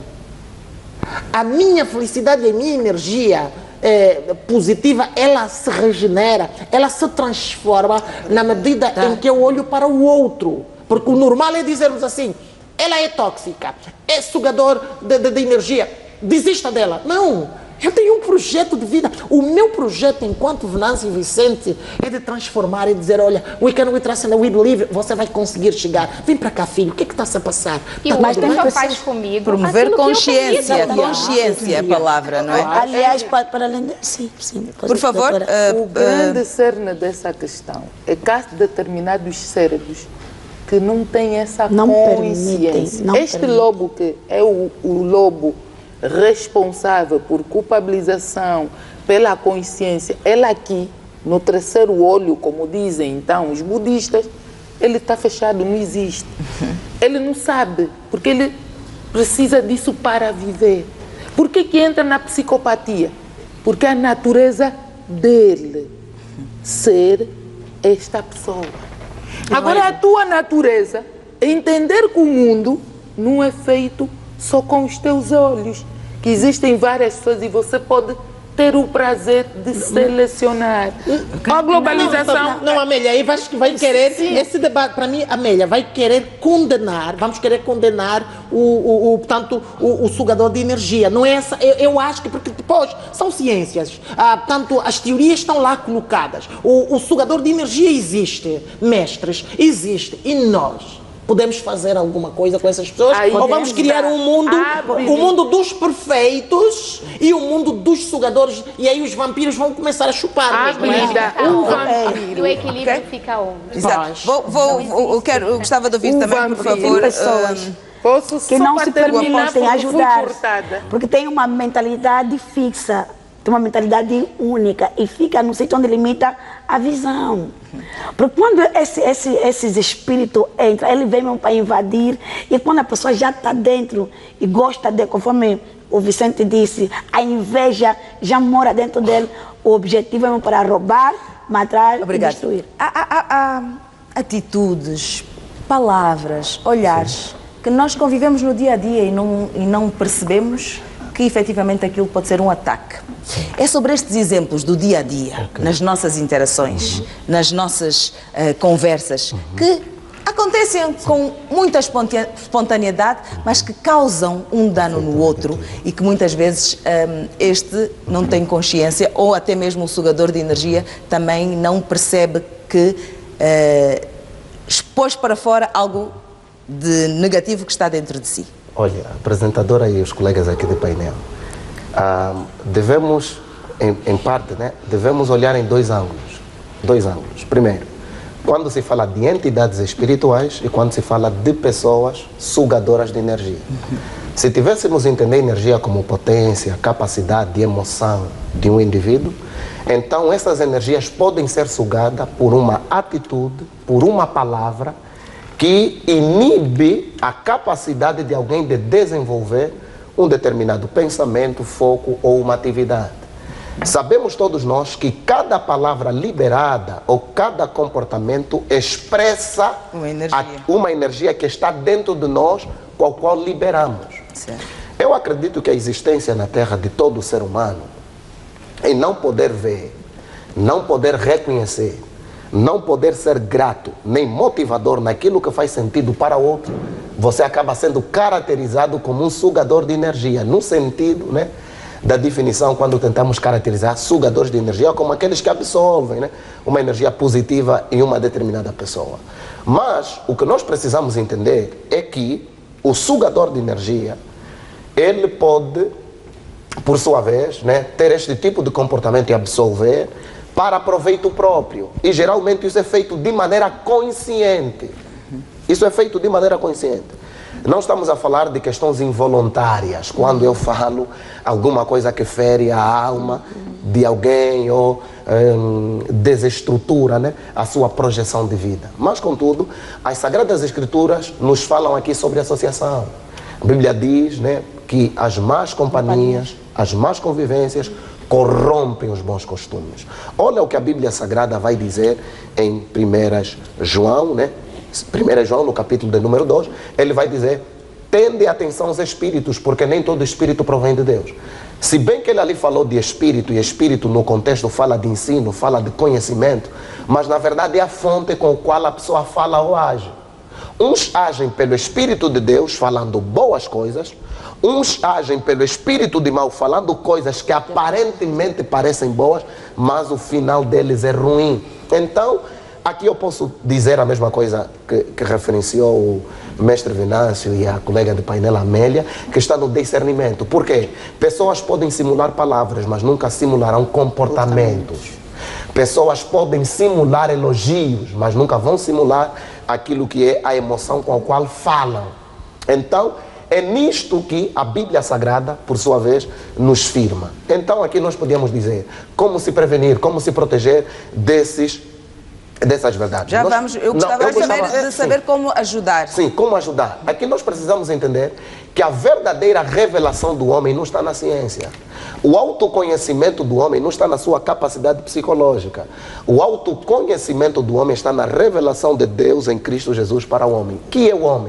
A minha felicidade e a minha energia é, positiva, ela se regenera, ela se transforma na medida tá. em que eu olho para o outro. Porque o normal é dizermos assim: ela é tóxica, é sugador de, de, de energia, desista dela. Não. Eu tenho um projeto de vida. O meu projeto enquanto Venâncio Vicente é de transformar e dizer: olha, we can, we trust and we believe. Você vai conseguir chegar. Vem para cá, filho. O que é que está-se a passar? E tá o que só faz comigo? Promover consciência. Consciência é a palavra, não é? Aliás, para, para além de... Sim, sim. Por favor. Uh, o grande uh... cerne dessa questão é que há determinados cérebros que não têm essa não consciência. Permitem, não este permitem. Lobo que é o, o lobo responsável por culpabilização, pela consciência, ele aqui, no terceiro olho, como dizem então os budistas, ele está fechado, não existe. Ele não sabe, porque ele precisa disso para viver. Por que que entra na psicopatia? Porque a natureza dele ser esta pessoa. Agora, a tua natureza é entender que o mundo não é feito só com os teus olhos, que existem várias pessoas e você pode ter o prazer de selecionar. A globalização... Não, não, não, Amélia, aí vai, vai querer, sim. Esse debate, para mim, Amélia, vai querer condenar, vamos querer condenar o, o, o, portanto, o, o sugador de energia. Não é essa, eu, eu acho que, porque depois, são ciências, ah, portanto, as teorias estão lá colocadas. O, o sugador de energia existe, mestres, existe, e nós... Podemos fazer alguma coisa com essas pessoas? Aí Ou vamos criar um mundo, o mundo dos perfeitos e o mundo dos sugadores, e aí os vampiros vão começar a chupar A mesmo, não é? vida, Fica o onde? vampiro. E o equilíbrio Ok. fica onde? Exato. Vou, vou, vou- eu, quero, eu gostava de ouvir O também, por vampiro. favor. Tem pessoas hum, Posso que só não para se terminar, permitem porque fui ajudar, cortada. porque tem uma mentalidade fixa, tem uma mentalidade única e fica no sítio onde limita a visão. Porque quando esse, esse, esses espíritos entram, ele vem mesmo para invadir, e quando a pessoa já está dentro e gosta de, conforme o Vicente disse, a inveja já mora dentro dele, o objetivo é mesmo para roubar, matar Obrigado. e destruir. Há, há- há- há atitudes, palavras, olhares que nós convivemos no dia a dia e não, e não percebemos que efetivamente aquilo pode ser um ataque. É sobre estes exemplos do dia a dia, nas nossas interações, nas nossas eh, conversas, que acontecem com muita esponta- espontaneidade, mas que causam um dano no outro e que muitas vezes hum, este não tem consciência, ou até mesmo o sugador de energia também não percebe que eh, expôs para fora algo de negativo que está dentro de si. Olha, a apresentadora e os colegas aqui de painel, ah, devemos, em, em parte, né, devemos olhar em dois ângulos. Dois ângulos. Primeiro, quando se fala de entidades espirituais e quando se fala de pessoas sugadoras de energia. Se tivéssemos entender energia como potência, capacidade de emoção de um indivíduo, então essas energias podem ser sugadas por uma atitude, por uma palavra, que inibe a capacidade de alguém de desenvolver um determinado pensamento, foco ou uma atividade. Sabemos todos nós que cada palavra liberada ou cada comportamento expressa Uma energia. a- uma energia que está dentro de nós, com a qual liberamos. Certo. Eu acredito que a existência na Terra de todo ser humano, em não poder ver, não poder reconhecer, não poder ser grato, nem motivador naquilo que faz sentido para outro, você acaba sendo caracterizado como um sugador de energia, no sentido, né, da definição, quando tentamos caracterizar sugadores de energia como aqueles que absorvem, né, uma energia positiva em uma determinada pessoa. Mas o que nós precisamos entender é que o sugador de energia, ele pode, por sua vez, né, ter este tipo de comportamento e absorver para proveito próprio. E geralmente isso é feito de maneira consciente. Isso é feito de maneira consciente. Não estamos a falar de questões involuntárias, quando eu falo alguma coisa que fere a alma de alguém ou hum, desestrutura, né, a sua projeção de vida. Mas, contudo, as Sagradas Escrituras nos falam aqui sobre associação. A Bíblia diz, né, que as más companhias, as más convivências corrompem os bons costumes. Olha o que a Bíblia Sagrada vai dizer em primeiro João, né? primeiro João, no capítulo de número dois, ele vai dizer: tende atenção aos espíritos, porque nem todo espírito provém de Deus. Se bem que ele ali falou de espírito, e espírito no contexto fala de ensino, fala de conhecimento, mas na verdade é a fonte com a qual a pessoa fala ou age. Uns agem pelo Espírito de Deus falando boas coisas, uns agem pelo espírito de mal falando coisas que aparentemente parecem boas, mas o final deles é ruim. Então, aqui eu posso dizer a mesma coisa que, que referenciou o mestre Venâncio e a colega de painel Amélia, que está no discernimento. Por quê? Pessoas podem simular palavras, mas nunca simularão comportamentos. Pessoas podem simular elogios, mas nunca vão simular aquilo que é a emoção com a qual falam. Então, é nisto que a Bíblia Sagrada, por sua vez, nos firma. Então, aqui nós podemos dizer como se prevenir, como se proteger desses, dessas verdades. Já Nós- vamos, eu Não, gostava eu de saber, gostava- de saber como ajudar. Sim, como ajudar? Aqui nós precisamos entender que a verdadeira revelação do homem não está na ciência. O autoconhecimento do homem não está na sua capacidade psicológica. O autoconhecimento do homem está na revelação de Deus em Cristo Jesus para o homem. Que é o homem?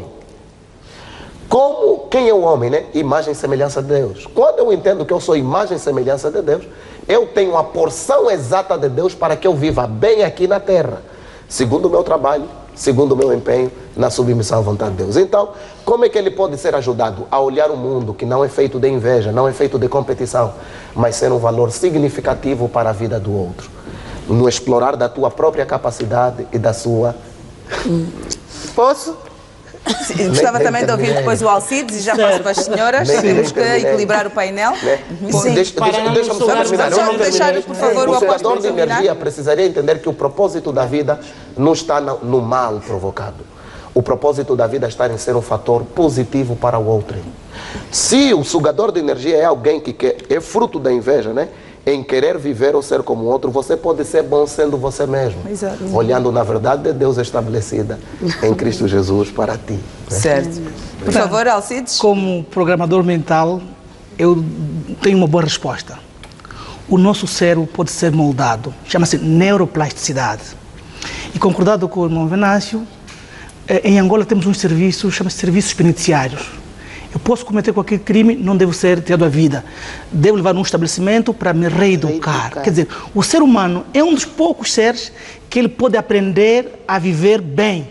Como, quem é o homem, né? Imagem e semelhança de Deus. Quando eu entendo que eu sou imagem e semelhança de Deus, eu tenho a porção exata de Deus para que eu viva bem aqui na terra, segundo o meu trabalho, segundo o meu empenho, na submissão à vontade de Deus. Então, como é que ele pode ser ajudado a olhar o mundo que não é feito de inveja, não é feito de competição, mas ser um valor significativo para a vida do outro? No explorar da tua própria capacidade e da sua... Posso? Sim, gostava também de ouvir depois o Alcides e já passo para as senhoras. Nem- Temos nem que terminei. equilibrar o painel. Né? Sim. Deixa- Para deixa- não Deixa-me só sugar- terminar. Vamos Eu não deixar, terminei. por favor, o O apóstolo sugador de terminar. energia precisaria entender que o propósito da vida não está no no mal provocado. O propósito da vida está em ser um fator positivo para o outro. Se o sugador de energia é alguém que quer, é fruto da inveja, né? Em querer viver ou ser como outro, você pode ser bom sendo você mesmo. Exato. Olhando na verdade de Deus estabelecida em Cristo Jesus para ti. Certo. Por favor, Alcides. Como programador mental, eu tenho uma boa resposta. O nosso cérebro pode ser moldado. Chama-se neuroplasticidade. E concordado com o irmão Venâncio, eh, em Angola temos um serviço, chama-se serviços penitenciários. Eu posso cometer qualquer crime, não devo ser tirado à vida. Devo levar num estabelecimento para me reeducar. Reeducar. Quer dizer, o ser humano é um dos poucos seres que ele pode aprender a viver bem.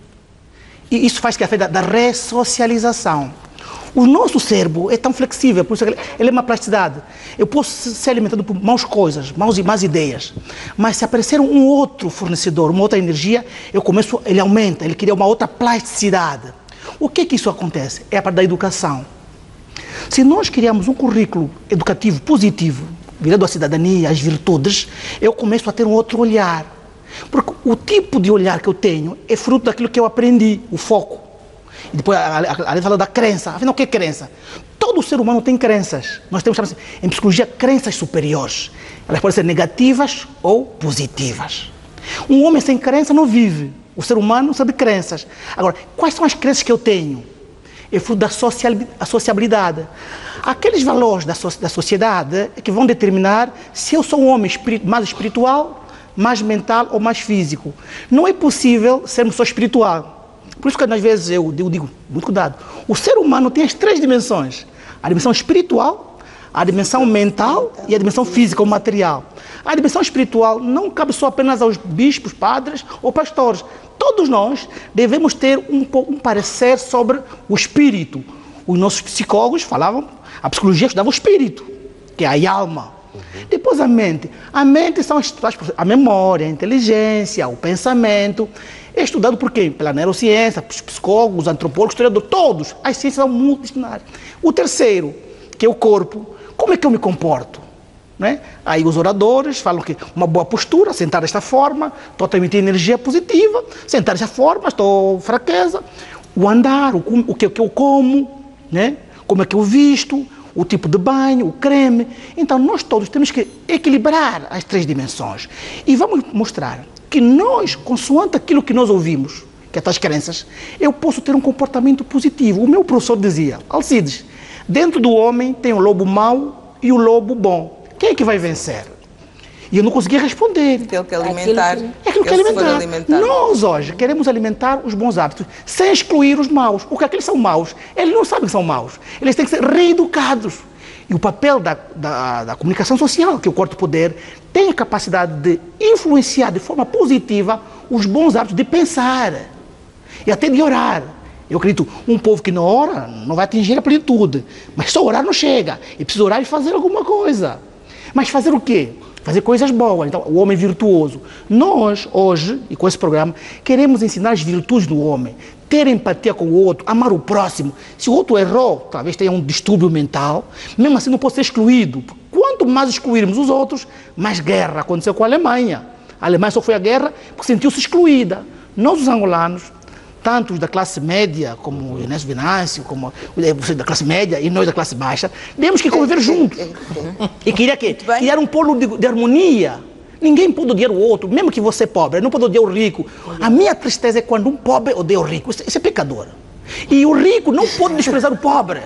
E isso faz que a feita da ressocialização. O nosso cérebro é tão flexível, por isso ele, ele é uma plasticidade. Eu posso ser alimentado por maus coisas, maus, más ideias, mas se aparecer um outro fornecedor, uma outra energia, eu começo, ele aumenta, ele cria uma outra plasticidade. O que é que isso acontece? É a parte da educação. Se nós criamos um currículo educativo positivo, virado à cidadania, às virtudes, eu começo a ter um outro olhar. Porque o tipo de olhar que eu tenho é fruto daquilo que eu aprendi, o foco. E depois, além de falar da crença, afinal, o que é crença? Todo ser humano tem crenças. Nós temos, chamamos, em psicologia, crenças superiores. Elas podem ser negativas ou positivas. Um homem sem crença não vive. O ser humano sabe crenças. Agora, quais são as crenças que eu tenho? É fruto da sociabilidade. Aqueles valores da, so da sociedade que vão determinar se eu sou um homem espiritu mais espiritual, mais mental ou mais físico. Não é possível sermos só espiritual. Por isso que às vezes eu, eu digo, muito cuidado, o ser humano tem as três dimensões. A dimensão espiritual, a dimensão mental e a dimensão física ou material. A dimensão espiritual não cabe só apenas aos bispos, padres ou pastores. Todos nós devemos ter um, um parecer sobre o espírito. Os nossos psicólogos falavam, a psicologia estudava o espírito, que é a alma. Uhum. Depois a mente. A mente são as, a memória, a inteligência, o pensamento. É estudado por quem? Pela neurociência, os psicólogos, antropólogos, historiadores, todos. As ciências são multidisciplinares. O terceiro, que é o corpo. Como é que eu me comporto? Né? Aí os oradores falam que uma boa postura, sentar desta forma, estou a emitir energia positiva, sentar desta forma, estou fraqueza. O andar, o, o, que, o que eu como, né? Como é que eu visto, o tipo de banho, o creme. Então nós todos temos que equilibrar as três dimensões. E vamos mostrar que nós, consoante aquilo que nós ouvimos, que é as crenças, eu posso ter um comportamento positivo. O meu professor dizia, Alcides, dentro do homem tem o lobo mau e o lobo bom. Quem é que vai vencer? E eu não conseguia responder. Aquilo que alimentar. É aquilo que alimentar. alimentar. Nós hoje queremos alimentar os bons hábitos, sem excluir os maus. Porque aqueles são maus. Eles não sabem que são maus. Eles têm que ser reeducados. E o papel da, da, da comunicação social, que é o quarto poder, tem a capacidade de influenciar de forma positiva os bons hábitos de pensar e até de orar. Eu acredito, um povo que não ora não vai atingir a plenitude. Mas só orar não chega. E precisa orar e fazer alguma coisa. Mas fazer o quê? Fazer coisas boas. Então, o homem virtuoso. Nós, hoje, e com esse programa, queremos ensinar as virtudes do homem. Ter empatia com o outro, amar o próximo. Se o outro errou, talvez tenha um distúrbio mental, mesmo assim não pode ser excluído. Quanto mais excluirmos os outros, mais guerra. Aconteceu com a Alemanha. A Alemanha só foi à guerra porque sentiu-se excluída. Nós, os angolanos, tanto os da classe média, como o Inés Venâncio, como você da classe média e nós da classe baixa, temos que conviver juntos. E queria que criar um polo de, de harmonia. Ninguém pode odiar o outro, mesmo que você é pobre, não pode odiar o rico. A minha tristeza é quando um pobre odeia o rico. Isso, isso é pecador. E o rico não pode desprezar o pobre.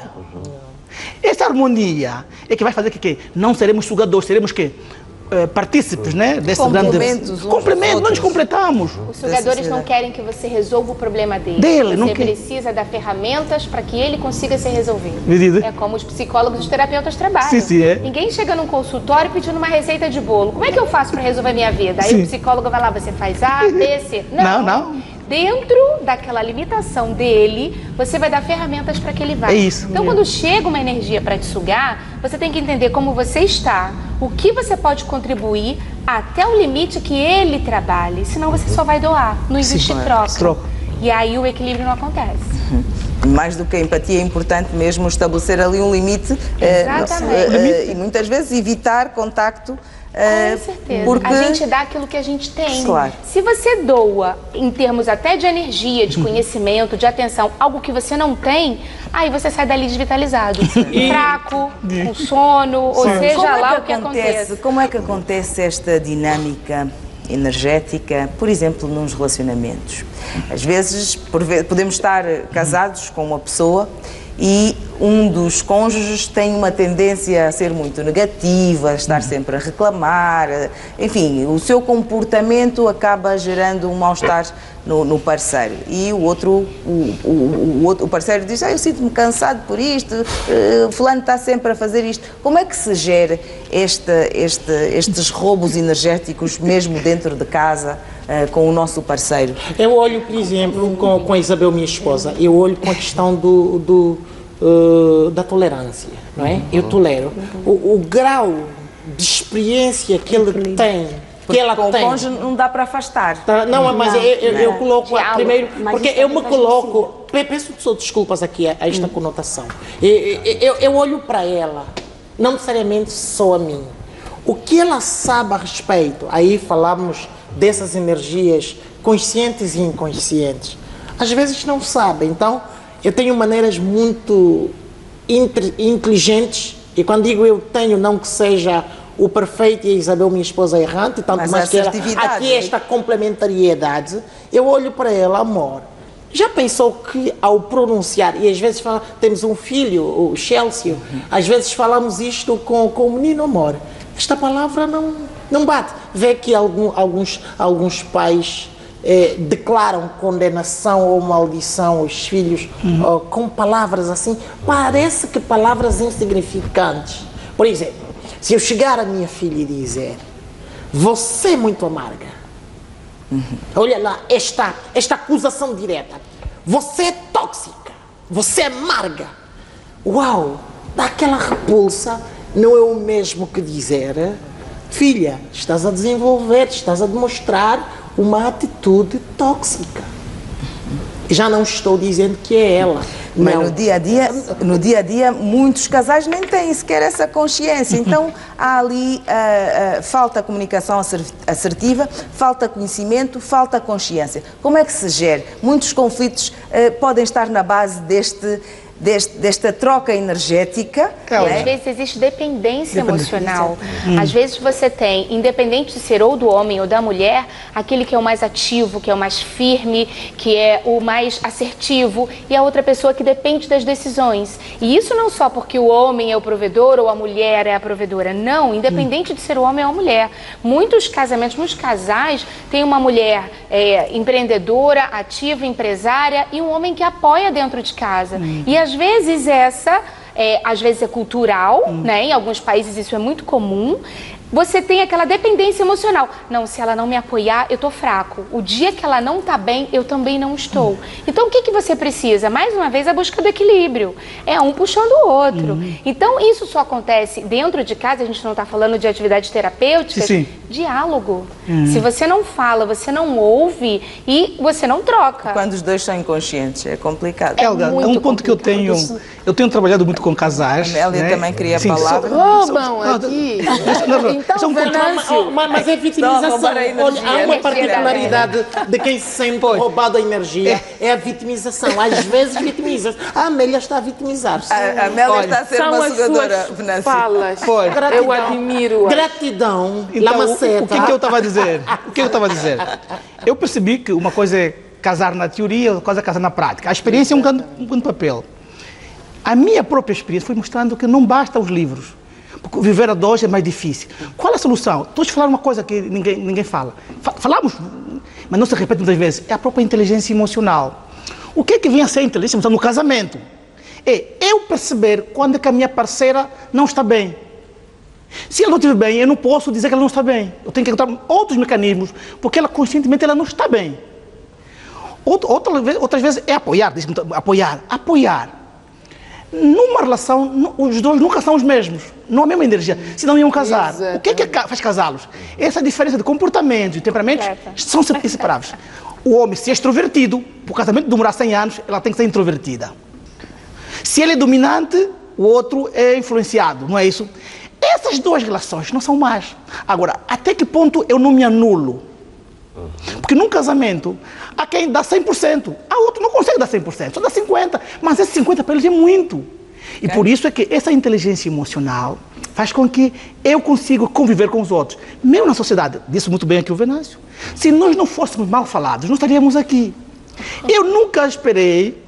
Essa harmonia é que vai fazer que, que não seremos sugadores, seremos que Uh, partícipes, né, desse grande complemento, nós nos completamos. Os sugadores não querem que você resolva o problema dele. dele você não precisa dar ferramentas para que ele consiga ser resolvido. Medida. É como os psicólogos e os terapeutas trabalham. Sim, sim, é. Ninguém chega num consultório pedindo uma receita de bolo. Como é que eu faço para resolver a minha vida? Aí sim. o psicólogo vai lá, você faz A, B, C. Não, não. não. Dentro daquela limitação dele, você vai dar ferramentas para que ele vá. É isso. Então, é. quando chega uma energia para te sugar, você tem que entender como você está, o que você pode contribuir até o limite que ele trabalhe. Senão você só vai doar, não existe Sim, troca. troca. E aí o equilíbrio não acontece. Mais do que a empatia, é importante mesmo estabelecer ali um limite. Exatamente. Uh, uh, e muitas vezes evitar contacto. Com certeza. Porque... A gente dá aquilo que a gente tem. Claro. Se você doa, em termos até de energia, de conhecimento, de atenção, algo que você não tem, aí você sai dali desvitalizado. Fraco, com sono, ou seja como lá é que o que acontece, aconteça. Como é que acontece esta dinâmica energética, por exemplo, nos relacionamentos? Às vezes, por vezes podemos estar casados com uma pessoa e um dos cônjuges tem uma tendência a ser muito negativa, a estar sempre a reclamar, enfim, o seu comportamento acaba gerando um mal-estar no, no parceiro. E o outro, o, o, o, outro, o parceiro diz, ah, eu sinto-me cansado por isto, uh, fulano está sempre a fazer isto. Como é que se gera este, este, estes roubos energéticos mesmo dentro de casa, uh, com o nosso parceiro? Eu olho, por exemplo, com, com a Isabel, minha esposa, eu olho com a questão do, do, uh, da tolerância, não é? Eu tolero. O, o grau de experiência que ele tem, que ela com tem. o cônjuge não dá para afastar. Tá, não, mas Não, eu, eu, eu não. coloco Diálogo. primeiro, Mas porque isso eu é me que faz coloco, pe- peço só desculpas aqui a, a esta conotação. Eu, eu, eu olho para ela, não necessariamente só a mim. O que ela sabe a respeito, aí falamos dessas energias conscientes e inconscientes, às vezes não sabe. Então, eu tenho maneiras muito inte- inteligentes, e quando digo eu tenho, não que seja o perfeito e a Isabel, minha esposa, errante, tanto Mas mais a que ela, assertividade, aqui esta complementariedade, eu olho para ela, amor. Já pensou que ao pronunciar, e às vezes fala, temos um filho, o Chelsea, às vezes falamos isto com, com o menino, amor, esta palavra não, não bate. Vê que algum, alguns, alguns pais eh, declaram condenação ou maldição aos filhos oh, com palavras assim, parece que palavras insignificantes. Por exemplo, se eu chegar à minha filha e dizer, você é muito amarga, uhum. olha lá, esta, esta acusação direta, você é tóxica, você é amarga, uau, dá aquela repulsa, não é o mesmo que dizer, filha, estás a desenvolver, estás a demonstrar uma atitude tóxica. Já não estou dizendo que é ela. Mas não. no dia a dia, no dia a dia, muitos casais nem têm sequer essa consciência. Então há ali uh, uh, falta comunicação assertiva, falta conhecimento, falta consciência. Como é que se gera? Muitos conflitos uh, podem estar na base deste Deste, desta troca energética. Às né? vezes existe dependência, Dependência. emocional. Hum. Às vezes você tem, independente de ser ou do homem ou da mulher, aquele que é o mais ativo, que é o mais firme, que é o mais assertivo, e a outra pessoa que depende das decisões. E isso não só porque o homem é o provedor ou a mulher é a provedora. Não, independente hum. de ser o homem ou a mulher. Muitos casamentos, muitos casais têm uma mulher é, empreendedora, ativa, empresária, e um homem que apoia dentro de casa. Hum. E às vezes essa, é, às vezes é cultural, hum. né? Em alguns países isso é muito comum. Você tem aquela dependência emocional. Não, se ela não me apoiar, eu tô fraco. O dia que ela não tá bem, eu também não estou. Hum. Então, o que, que você precisa? Mais uma vez, a busca do equilíbrio. É um puxando o outro. Hum. Então, isso só acontece dentro de casa, a gente não está falando de atividades terapêuticas. Sim, sim. Diálogo. Hum. Se você não fala, você não ouve e você não troca. Quando os dois são inconscientes, é complicado. É Helga, é um ponto que eu tenho, eu tenho trabalhado muito com casais. A Nélia né? também queria a Sim, palavra. Roubam aqui. Não, não, Então, são Venâncio, Mas, mas é vitimização. roubar a energia. Olha, há uma Energia particularidade de quem se sente roubado a energia, é a vitimização. Às vezes vitimiza-se. A Amélia está a vitimizar-se. A, a Amélia Olha, está a ser são uma as sugadora, suas Venâncio. falas. Foi. Eu admiro-as. Gratidão, Então, o, lamaceta. o que, que eu estava a dizer? O que eu estava a dizer? Eu percebi que uma coisa é casar na teoria, outra coisa é casar na prática. A experiência é um grande, um grande papel. A minha própria experiência foi mostrando que não basta os livros. Porque viver a dois é mais difícil. Qual é a solução? Todos falaram uma coisa que ninguém, ninguém fala. Falamos, mas não se repete muitas vezes. É a própria inteligência emocional. O que é que vem a ser inteligência emocional no casamento? É eu perceber quando é que a minha parceira não está bem. Se ela não estiver bem, eu não posso dizer que ela não está bem. Eu tenho que encontrar outros mecanismos, porque ela conscientemente ela não está bem. Outra, outra, outras vezes é apoiar, apoiar, apoiar. numa relação, os dois nunca são os mesmos. Não a mesma energia, senão iam casar. Exatamente. O que é que faz casá-los? Essa diferença de comportamentos e temperamentos Completa. são inseparáveis. O homem, se é extrovertido, para o casamento demorar cem anos, ela tem que ser introvertida. Se ele é dominante, o outro é influenciado, não é isso? Essas duas relações não são más. Agora, até que ponto eu não me anulo? Porque num casamento, há quem dá cem por cento, há outro não consegue dar cem por cento, só dá cinquenta por cento, mas esse cinquenta por cento para eles é muito. E okay. por isso é que essa inteligência emocional faz com que eu consiga conviver com os outros. Mesmo na sociedade, disse muito bem aqui o Venâncio, se nós não fôssemos mal falados, não estaríamos aqui. Eu nunca esperei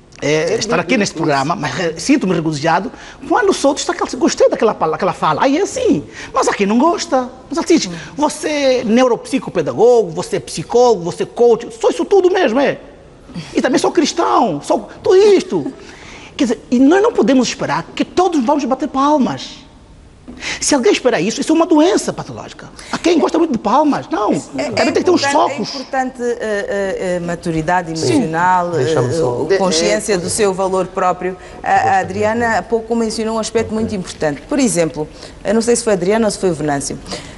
é, estar aqui neste programa, mas sinto-me regozijado quando os outros estão, gostei daquela, daquela fala, aí é assim, mas aqui não gosta. Mas assim, você é neuropsicopedagogo, você é psicólogo, você é coach, sou isso tudo mesmo, é. E também sou cristão, sou tudo isto. Quer dizer, e nós não podemos esperar que todos vamos bater palmas. Se alguém esperar isso, isso é uma doença patológica. Há quem gosta muito de palmas. Não, é, também é tem que ter uns focos. É importante uh, uh, maturidade emocional, uh, uh, consciência do seu valor próprio. A, a Adriana há pouco mencionou um aspecto muito importante. Por exemplo, eu não sei se foi a Adriana ou se foi o Venâncio,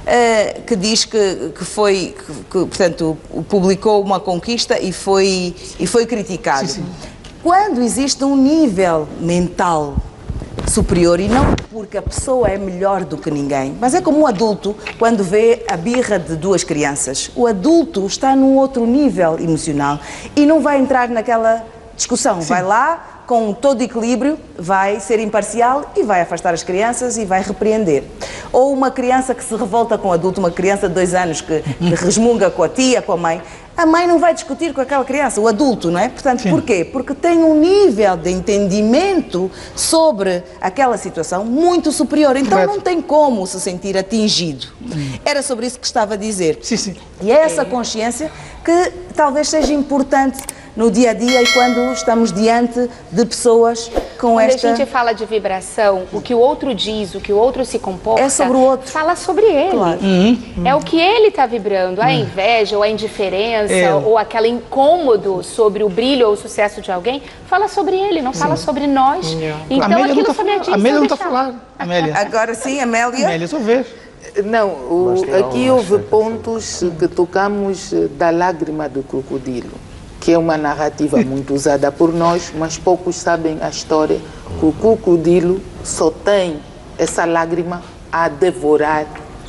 uh, que diz que, que foi, que, que, portanto, publicou uma conquista e foi, e foi criticado. Sim, sim. Quando existe um nível mental superior, e não porque a pessoa é melhor do que ninguém, mas é como um adulto quando vê a birra de duas crianças. O adulto está num outro nível emocional e não vai entrar naquela discussão. Sim. Vai lá, com todo equilíbrio, vai ser imparcial e vai afastar as crianças e vai repreender. Ou uma criança que se revolta com o adulto, uma criança de dois anos que, que resmunga com a tia, com a mãe, a mãe não vai discutir com aquela criança, o adulto, não é? Portanto, sim. Porquê? Porque tem um nível de entendimento sobre aquela situação muito superior. Então Correto. Não tem como se sentir atingido. Hum. Era sobre isso que estava a dizer. Sim, sim. E é essa consciência que talvez seja importante no dia a dia e quando estamos diante de pessoas com quando esta... Quando a gente fala de vibração, o que o outro diz, o que o outro se comporta... É sobre o outro. Fala sobre ele. Claro. Uhum. É o que ele está vibrando, a inveja ou a indiferença é. ou aquele incômodo sobre o brilho ou o sucesso de alguém, fala sobre ele, não sim. fala sobre nós. Yeah. Então Amélia aquilo tá sobre a Amélia não está falando. Amélia. Agora sim, Amélia. Amélia, só ver. Não, o, aqui houve pontos que tocamos da lágrima do crocodilo, que é uma narrativa muito usada por nós, mas poucos sabem a história que o crocodilo só tem essa lágrima a devorar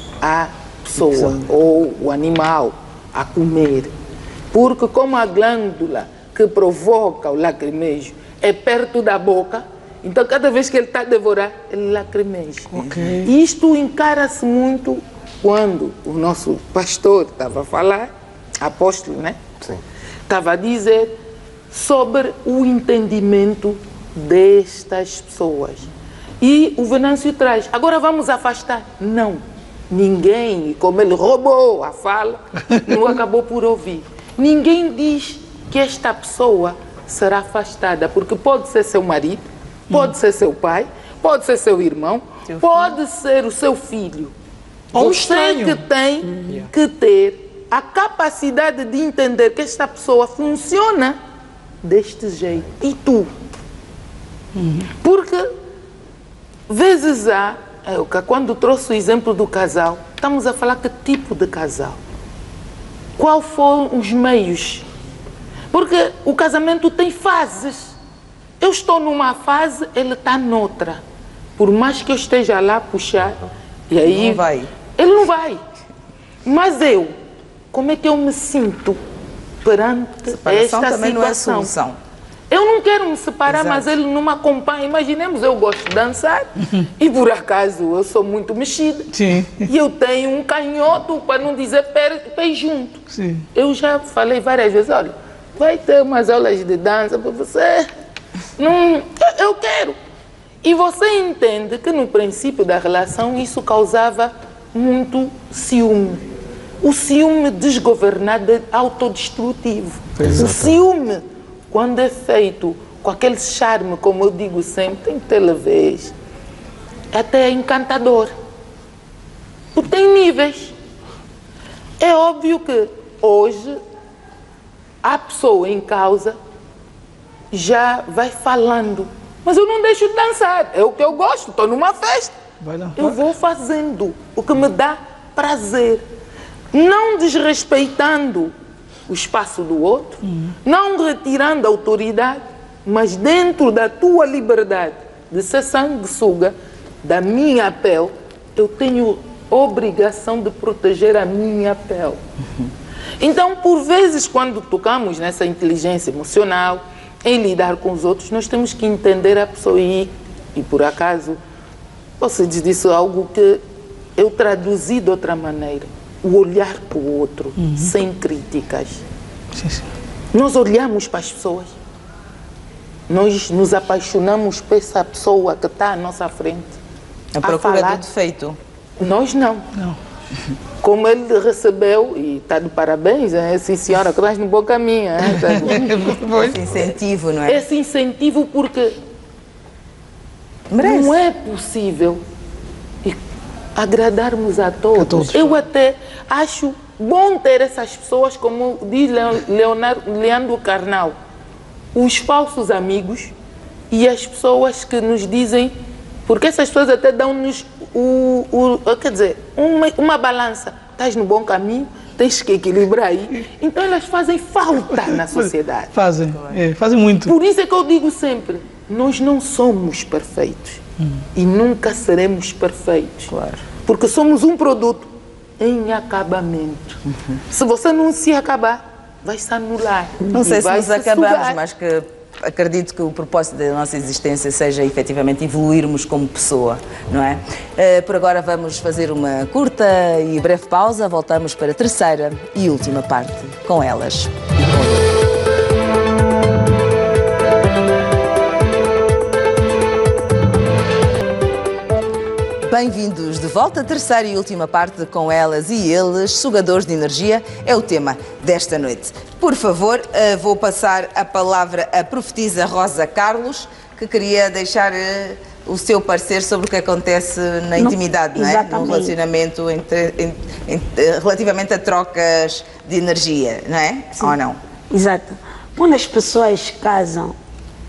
a pessoa ou o animal a comer. Porque como a glândula que provoca o lacrimejo é perto da boca, então cada vez que ele está a devorar, ele lacrimeja. Okay. Isto encara-se muito quando o nosso pastor estava a falar, apóstolo, né? Sim. Estava a dizer sobre o entendimento destas pessoas. E o Venâncio traz, agora vamos afastar. Não, ninguém, como ele roubou a fala, não acabou por ouvir. Ninguém diz que esta pessoa será afastada, porque pode ser seu marido, pode hum. ser seu pai, pode ser seu irmão, seu pode filho. ser o seu filho. Ou Você estranho. que tem hum. que ter a capacidade de entender que esta pessoa funciona deste jeito. E tu? Uhum. Porque, vezes há, eu, quando trouxe o exemplo do casal, estamos a falar que tipo de casal? Qual foram os meios? Porque o casamento tem fases. Eu estou numa fase, ele está noutra. Por mais que eu esteja lá a puxar, e aí... Não vai. Ele não vai. Mas eu... Como é que eu me sinto perante separação esta também situação? Não é solução. Eu não quero me separar, Exato. mas ele não me acompanha. Imaginemos, eu gosto de dançar e por acaso eu sou muito mexida. Sim. E eu tenho um canhoto, para não dizer pé, pé junto. Sim. Eu já falei várias vezes, olha, vai ter umas aulas de dança para você. Não, eu, eu quero. E você entende que no princípio da relação isso causava muito ciúme. O ciúme desgovernado é autodestrutivo. Exato. O ciúme, quando é feito com aquele charme, como eu digo sempre, tem que ter leveza, até é encantador. Porque tem níveis. É óbvio que hoje a pessoa em causa já vai falando Mas eu não deixo de dançar. É o que eu gosto. Estou numa festa. Vai lá. Eu vou fazendo o que me dá prazer. Não desrespeitando o espaço do outro. Uhum. Não retirando a autoridade. Mas dentro da tua liberdade de ser sanguessuga, da minha pele, eu tenho obrigação de proteger a minha pele. Uhum. Então, por vezes, quando tocamos nessa inteligência emocional, em lidar com os outros, nós temos que entender a pessoa. E, e por acaso, você disse algo que eu traduzi de outra maneira. O olhar para o outro, uhum. sem críticas. Sim, sim. Nós olhamos para as pessoas. Nós nos apaixonamos por essa pessoa que está à nossa frente. A procura do defeito. Nós não. Não. Como ele recebeu, e está de parabéns, é? Sim senhora, que estás no bom caminho. É? Esse incentivo, não é? Esse incentivo porque merece. Não é possível agradarmos a todos. a todos. Eu até acho bom ter essas pessoas, como diz Leonardo, Leandro Carnal, os falsos amigos e as pessoas que nos dizem, porque essas pessoas até dão-nos o, o, quer dizer, uma, uma balança. Estás no bom caminho, tens que equilibrar aí. Então elas fazem falta na sociedade. Fazem, é, fazem muito. Por isso é que eu digo sempre, nós não somos perfeitos. Hum. E nunca seremos perfeitos. Claro. Porque somos um produto em acabamento. Uhum. Se você não se acabar, vai se anular. Não sei se nos acabamos, sugar. mas que acredito que o propósito da nossa existência seja efetivamente evoluirmos como pessoa, não é? Uh, por agora vamos fazer uma curta e breve pausa, voltamos para a terceira e última parte com elas. Bem-vindos de volta à terceira e última parte com elas e eles, sugadores de energia, é o tema desta noite. Por favor, vou passar a palavra à profetisa Rosa Carlos, que queria deixar o seu parecer sobre o que acontece na intimidade, não, não é? No relacionamento entre, entre, entre, relativamente a trocas de energia, não é? Sim. Ou não? Exato. Quando as pessoas casam, uh,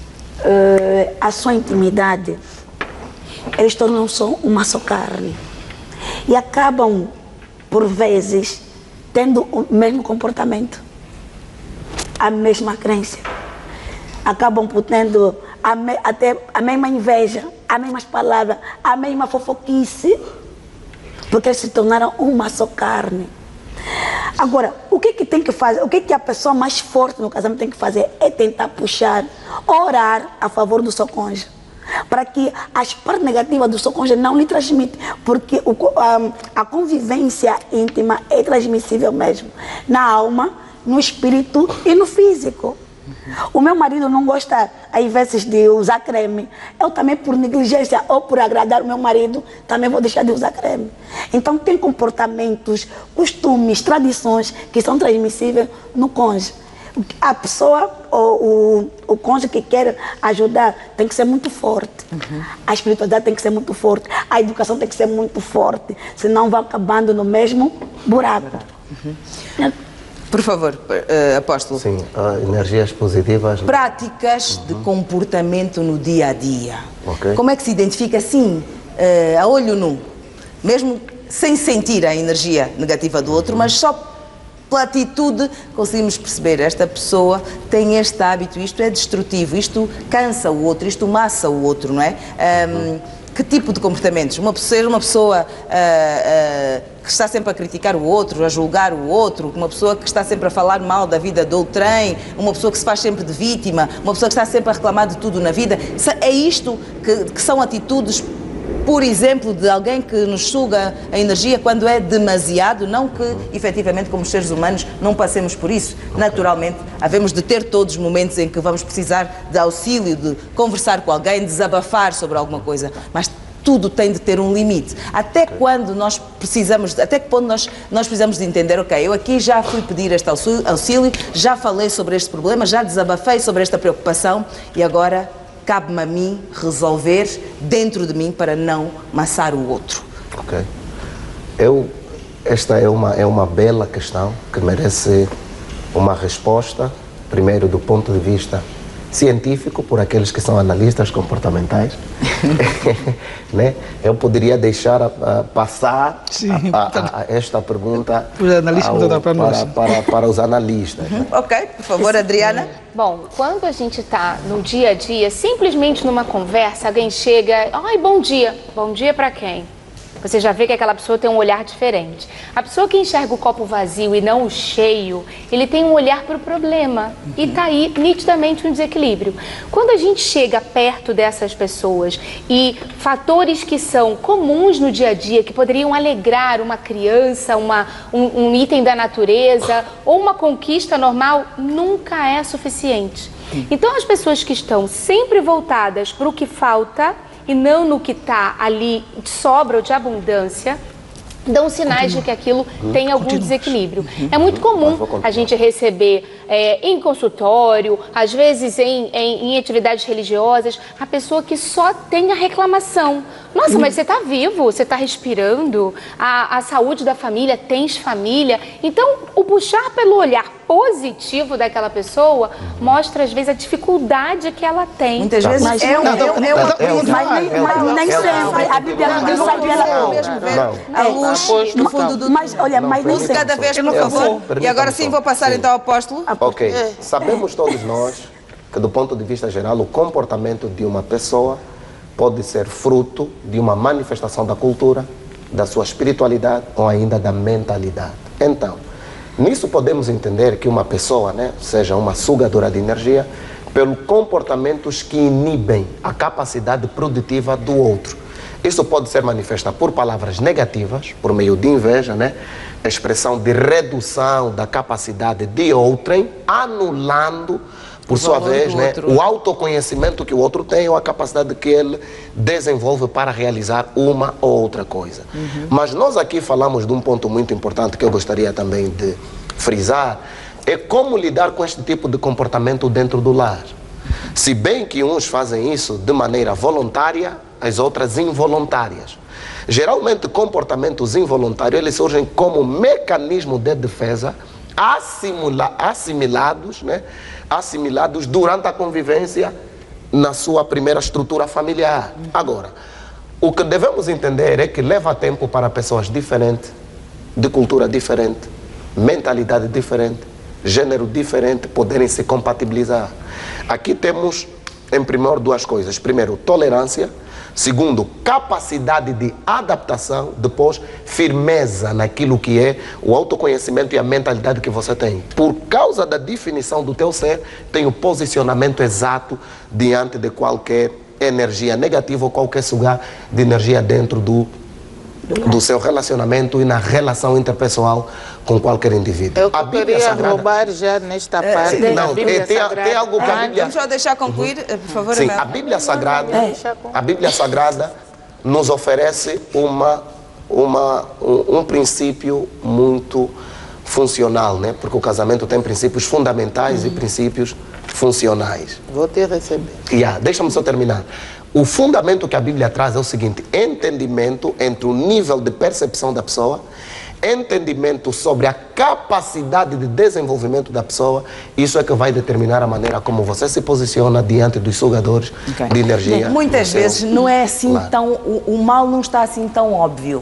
a sua intimidade, eles tornam-se uma só carne e acabam, por vezes, tendo o mesmo comportamento, a mesma crença, acabam por tendo a me, até a mesma inveja, as mesmas palavras, a mesma fofoquice, porque eles se tornaram uma só carne. Agora, o que que tem que fazer, o que que a pessoa mais forte no casamento tem que fazer é tentar puxar, orar a favor do seu cônjuge, para que as partes negativas do seu cônjuge não lhe transmitem, porque o, a, a convivência íntima é transmissível mesmo, na alma, no espírito e no físico. O meu marido não gosta, às vezes, de usar creme. Eu também, por negligência ou por agradar o meu marido, também vou deixar de usar creme. Então, tem comportamentos, costumes, tradições que são transmissíveis no cônjuge. A pessoa, o, o, o cônjuge que quer ajudar tem que ser muito forte. Uhum. A espiritualidade tem que ser muito forte. A educação tem que ser muito forte. Senão vai acabando no mesmo buraco. Uhum. Por favor, uh, apóstolo. Sim, uh, energias positivas. Práticas uhum. de comportamento no dia a dia. Okay. Como é que se identifica assim, uh, a olho nu? Mesmo sem sentir a energia negativa do outro, uhum. mas só pela atitude conseguimos perceber, esta pessoa tem este hábito, isto é destrutivo, isto cansa o outro, isto massa o outro, não é? Um, que tipo de comportamentos? Uma, ser uma pessoa uh, uh, que está sempre a criticar o outro, a julgar o outro, uma pessoa que está sempre a falar mal da vida do outrem, uma pessoa que se faz sempre de vítima, uma pessoa que está sempre a reclamar de tudo na vida. É isto que, que são atitudes, por exemplo, de alguém que nos suga a energia quando é demasiado, não que, efetivamente, como seres humanos, não passemos por isso. Naturalmente, havemos de ter todos os momentos em que vamos precisar de auxílio, de conversar com alguém, desabafar sobre alguma coisa, mas tudo tem de ter um limite. Até quando nós precisamos, até que ponto nós, nós precisamos de entender, ok, eu aqui já fui pedir este auxílio, já falei sobre este problema, já desabafei sobre esta preocupação e agora cabe-me a mim resolver dentro de mim para não maçar o outro. Ok. Eu, esta é uma, é uma bela questão que merece uma resposta, primeiro do ponto de vista científico, por aqueles que são analistas comportamentais, né? Eu poderia deixar a, a, passar Sim, a, a, a esta pergunta os analistas ao, para, nós. para, para, para os analistas. Né? Ok, por favor, Adriana. Bom, quando a gente está no dia a dia, simplesmente numa conversa, alguém chega, ai, bom dia. Bom dia para quem? Você já vê que aquela pessoa tem um olhar diferente. A pessoa que enxerga o copo vazio e não o cheio, ele tem um olhar para o problema. Uhum. E está aí nitidamente um desequilíbrio. Quando a gente chega perto dessas pessoas e fatores que são comuns no dia a dia, que poderiam alegrar uma criança, uma, um, um item da natureza ou uma conquista normal, nunca é suficiente. Uhum. Então as pessoas que estão sempre voltadas para o que falta e não no que está ali de sobra ou de abundância, dão sinais Continua. de que aquilo tem algum Continua. desequilíbrio. Uhum. É muito comum a gente receber é, em consultório, às vezes em, em, em atividades religiosas, a pessoa que só tem a reclamação. Nossa, uhum. mas você está vivo, você está respirando, a, a saúde da família, tens família. Então, o puxar pelo olhar positivo daquela pessoa mostra, às vezes, a dificuldade que ela tem. Muitas vezes mas, é uma pergunta. Mas nem sempre. A Bíblia não diz que ela mesmo ver a luz no fundo do... Mas, olha, mas nem sempre. Cada vez, por favor. E agora sim, vou passar então ao apóstolo. Ok. Sabemos todos nós que, do ponto de vista geral, o comportamento de uma pessoa pode ser fruto de uma manifestação da cultura, da sua espiritualidade ou ainda da mentalidade. Então, nisso podemos entender que uma pessoa, né, seja uma sugadora de energia, pelos comportamentos que inibem a capacidade produtiva do outro. Isso pode ser manifestado por palavras negativas, por meio de inveja, né? A expressão de redução da capacidade de outrem, anulando, por sua vez, né, o autoconhecimento que o outro tem ou a capacidade que ele desenvolve para realizar uma ou outra coisa. Uhum. Mas nós aqui falamos de um ponto muito importante que eu gostaria também de frisar, é como lidar com este tipo de comportamento dentro do lar. Se bem que uns fazem isso de maneira voluntária, as outras involuntárias. Geralmente, comportamentos involuntários, eles surgem como mecanismo de defesa assimila, assimilados, né? assimilados durante a convivência na sua primeira estrutura familiar. Agora, o que devemos entender é que leva tempo para pessoas diferentes, de cultura diferente, mentalidade diferente, gênero diferente, poderem se compatibilizar. Aqui temos, em primeiro, duas coisas. Primeiro, tolerância. Segundo, capacidade de adaptação. Depois, firmeza naquilo que é o autoconhecimento e a mentalidade que você tem. Por causa da definição do teu ser, tem o posicionamento exato diante de qualquer energia negativa ou qualquer sugar de energia dentro do, do seu relacionamento e na relação interpessoal com qualquer indivíduo. Eu a queria Sagrada... roubar já nesta é, parte. Sim, não, tem, tem, tem algo que a Bíblia... Vamos só deixar concluir, uhum. por favor. Sim, a Bíblia Sagrada, a Bíblia Sagrada nos oferece uma, uma, um, um princípio muito funcional, né? Porque o casamento tem princípios fundamentais uhum. e princípios funcionais. Vou te receber. Yeah, deixa-me só terminar. O fundamento que a Bíblia traz é o seguinte: entendimento entre o nível de percepção da pessoa, entendimento sobre a capacidade de desenvolvimento da pessoa. Isso é que vai determinar a maneira como você se posiciona diante dos sugadores okay. de energia. Muitas vezes seu... não é assim claro. tão... O, o mal não está assim tão óbvio.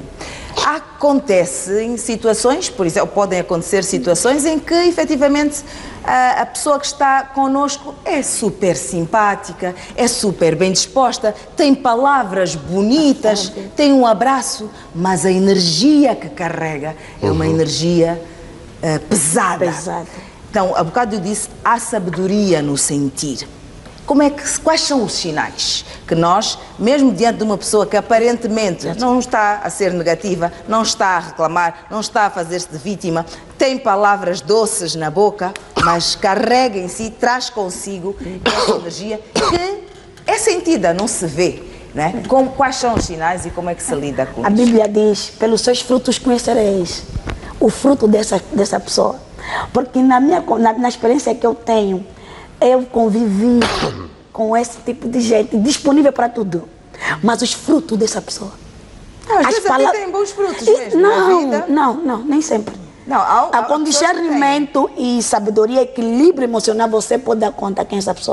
Acontece em situações, por exemplo, podem acontecer situações em que, efetivamente, a, a pessoa que está connosco é super simpática, é super bem disposta, tem palavras bonitas, tem um abraço, mas a energia que carrega é uma uhum. energia uh, pesada. pesada. Então, há bocado eu disse, há sabedoria no sentir. Como é que, quais são os sinais que nós, mesmo diante de uma pessoa que aparentemente não está a ser negativa, não está a reclamar, não está a fazer-se de vítima, tem palavras doces na boca, mas carrega em si, traz consigo essa energia que é sentida, não se vê, né? Como, quais são os sinais e como é que se lida com isso? A Bíblia diz, pelos seus frutos conhecereis o fruto dessa, dessa pessoa. Porque na, minha, na, na experiência que eu tenho, eu convivi com esse tipo de gente, disponível para tudo. Mas os frutos dessa pessoa. Não, às vezes palavras... tem bons frutos mesmo não, na vida. Não, não, nem sempre. Não, há, há, com discernimento e sabedoria, equilíbrio emocional, você pode dar conta quem é essa pessoa.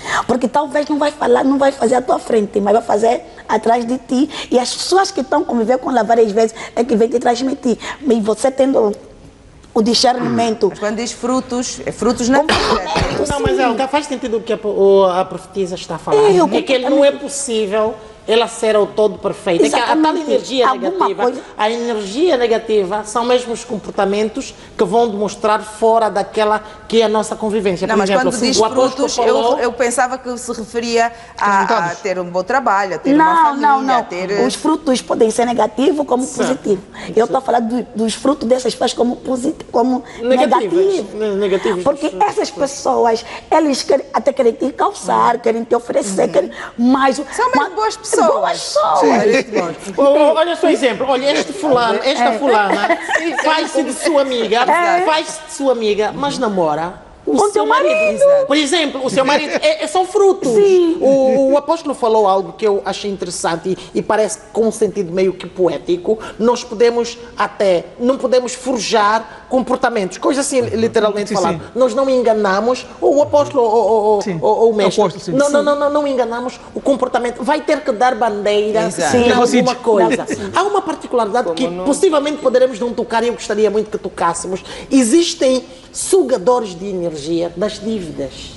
Porque talvez não vai falar, não vai fazer à tua frente, mas vai fazer atrás de ti. E as pessoas que estão convivendo com ela várias vezes é que vem te transmitir. E você tendo o discernimento. Mas quando diz frutos, é frutos na vida. Não, mas Elga, faz sentido o que a, o, a profetisa está falando. É, é que não é possível ela ser o todo perfeito. É que a tal energia Alguma negativa, coisa... a energia negativa são mesmo os comportamentos que vão demonstrar fora daquela que é a nossa convivência. Não, Por mas exemplo, quando diz o apóstolo frutos, falou... eu, eu pensava que se referia a, a ter um bom trabalho, a ter não, uma família, não, não. a ter... Os frutos podem ser negativos como positivos. Eu estou a falar do, dos frutos dessas pessoas como, positivo, como negativos. Negativos. Porque essas pessoas, elas querem, até querem te calçar, querem te oferecer, querem mais... São mesmo boas pessoas. Boas pessoas. Olha só o exemplo, olha, este fulano, esta fulana faz-se de sua amiga, faz-se de sua amiga, mas namora o Com seu teu marido. marido. Por exemplo, o seu marido é, é, são frutos. O, o apóstolo falou algo que eu achei interessante e, e parece com um sentido meio que poético. Nós podemos até, não podemos forjar comportamentos, coisa assim, literalmente Sim, falando. sim. Nós não enganamos, ou o apóstolo ou, ou, Sim. ou, ou o mestre. O apóstolo, sim. não, não, Sim. não, não, não enganamos o comportamento. Vai ter que dar bandeira Exato. em Sim. alguma coisa. Sim. Há uma particularidade Como que não- possivelmente poderemos não tocar e eu gostaria muito que tocássemos. Existem sugadores de energia das dívidas.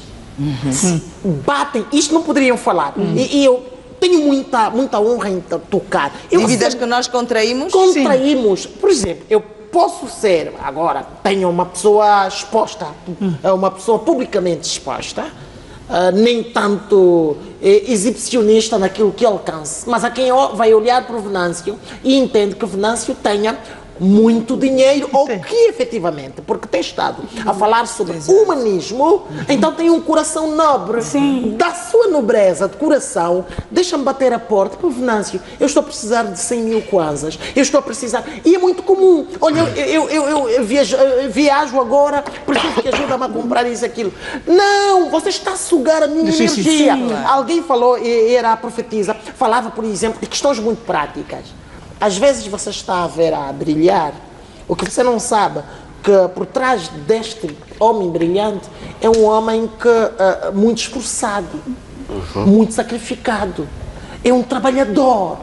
Batem, isto não poderiam falar. E, e eu tenho muita, muita honra em to- tocar. Eu Dívidas recebo- que nós contraímos. contraímos. Por exemplo, eu posso ser, agora, tenho uma pessoa exposta, é uma pessoa publicamente exposta, ah, nem tanto eh, exibicionista naquilo que alcance, mas a quem ó- vai olhar para o Venâncio e entende que o Venâncio tenha muito dinheiro, ou que efetivamente, porque tem estado a falar sobre humanismo, então tem um coração nobre. Da sua nobreza de coração, deixa-me bater a porta para o Venâncio. Eu estou a precisar de cem mil kwanzas, eu estou a precisar, e é muito comum. Olha, eu, eu, eu, eu viajo, eu viajo agora, preciso que ajude-me a comprar isso e aquilo. Não, você está a sugar a minha Sim, sim, energia. sim. Alguém falou, e era a profetisa, falava, por exemplo, de questões muito práticas. Às vezes você está a ver a brilhar, o que você não sabe, que por trás deste homem brilhante é um homem que uh, muito esforçado, muito sacrificado, é um trabalhador.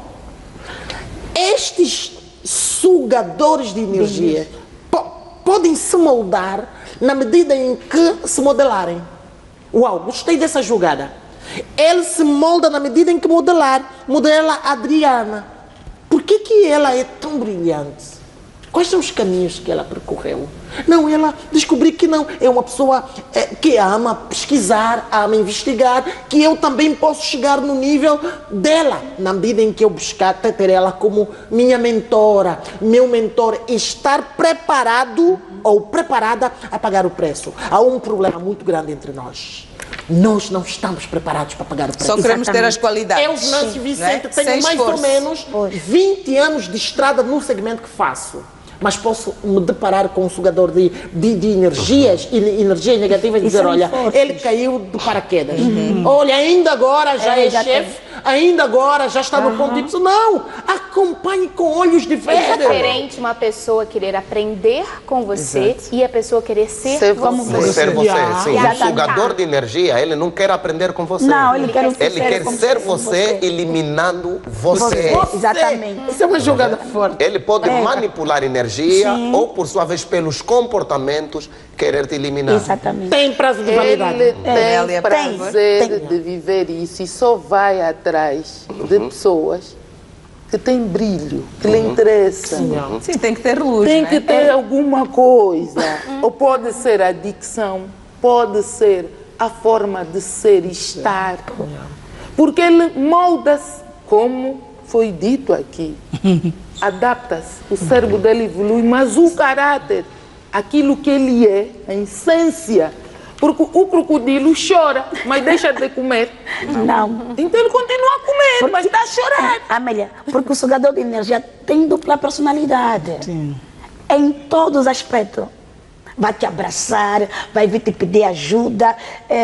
Estes sugadores de energia po- podem se moldar na medida em que se modelarem. Uau, gostei dessa jogada. Ele se molda na medida em que modelar. Modela a Adriana. Por que que ela é tão brilhante? Quais são os caminhos que ela percorreu? Não, ela descobriu que não. É uma pessoa eh, que ama pesquisar, ama investigar, que eu também posso chegar no nível dela, na medida em que eu buscar ter ela como minha mentora, meu mentor, estar preparado ou preparada a pagar o preço. Há um problema muito grande entre nós. Nós não estamos preparados para pagar o preço. Só queremos ter as qualidades. Eu, Venâncio Vicente, Não é? tenho Sem mais ou esforço. menos vinte anos de estrada no segmento que faço. Mas posso me deparar com um sugador de, de, de energias, e energias negativas e dizer, são olha, fortes. ele caiu de paraquedas. Olha, ainda agora já é, É, já chefe, ainda agora já está no ponto de... Não, acompanhe com olhos de É ver. diferente uma pessoa querer aprender com você e a pessoa querer ser, Ser como você. você. Ser você, sim. Um Exatamente. sugador de energia, ele não quer aprender com você. Não, ele quer Ele ser quer como ser como você, eliminando você. Exatamente. Isso é uma jogada forte. Ele pode manipular energia ou, por sua vez, pelos comportamentos, querer te eliminar. Exatamente. Tem prazo de validade. Ele Ela tem é prazer tem. de viver isso e só vai atrás de pessoas que têm brilho, que lhe interessa. Sim, tem que ter luz, Tem né? que ter alguma coisa. Ou pode ser a dicção, pode ser a forma de ser e estar. Porque ele molda-se, como foi dito aqui. Adapta-se, o cérebro dele evolui, mas o caráter, aquilo que ele é, a essência. Porque o crocodilo chora, mas deixa de comer. Não. Então ele continua a comer, mas está a chorar. Amélia, porque o sugador de energia tem dupla personalidade. Sim. Em todos os aspectos. Vai te abraçar, vai vir te pedir ajuda,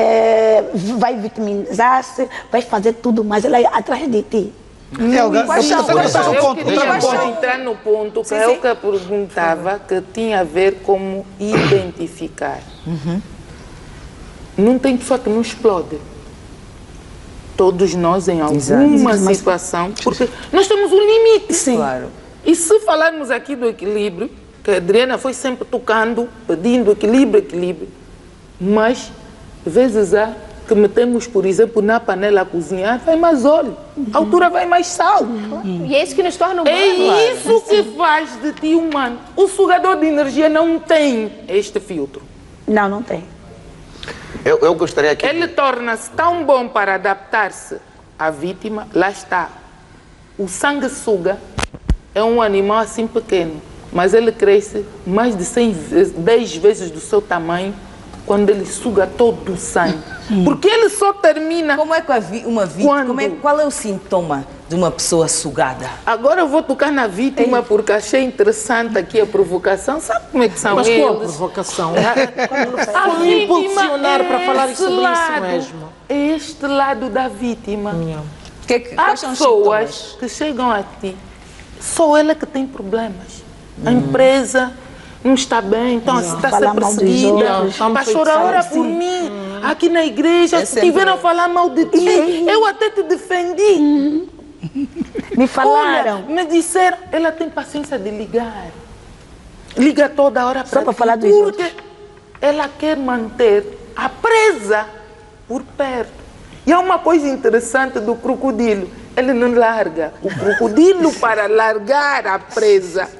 é, vai vitimizar-se, vai fazer tudo mais. Ela é atrás de ti. Helga, Quais eu são- vou quais passar são- um Eu ponto. queria Outra só ponto. entrar no ponto que Sim, eu sim. que perguntava, que tinha a ver como identificar. Não tem pessoa que não explode. Todos nós em alguma Exato. situação, porque nós temos um limite. Sim. Claro. E se falarmos aqui do equilíbrio, que a Adriana foi sempre tocando, pedindo equilíbrio, equilíbrio, mas vezes há que metemos, por exemplo, na panela a cozinhar, vai mais óleo, a altura vai mais sal. Uhum. E é isso que nos torna humanos. É isso que faz de ti humano. O sugador de energia não tem este filtro. Não, não tem. Eu, eu gostaria que... Ele torna-se tão bom para adaptar-se à vítima, lá está. O sanguessuga é um animal assim pequeno, mas ele cresce mais de cem vezes, dez vezes do seu tamanho quando ele suga todo o sangue. Porque ele só termina... Como é que a vi- uma vítima... Como é, qual é o sintoma de uma pessoa sugada? Agora eu vou tocar na vítima porque achei interessante aqui a provocação. Sabe como é que são Mas eles? qual a provocação? A Foi vítima impulsionar para é falar este sobre isso lado, mesmo. é este lado da vítima. Que é que, Há quais são os pessoas sintomas? que chegam a ti, só ela que tem problemas. A empresa não está bem, então assim, está a ser Falar mal dos perseguida. outros. Pastora, ora por mim. Aqui na igreja, É se sempre- tiveram a falar mal de ti, eu até te defendi. Me falaram. Olha, me disseram, ela tem paciência de ligar. Liga toda hora Só para ti, falar dos porque outros. ela quer manter a presa por perto. E há uma coisa interessante do crocodilo. Ele não larga. O crocodilo, para largar a presa,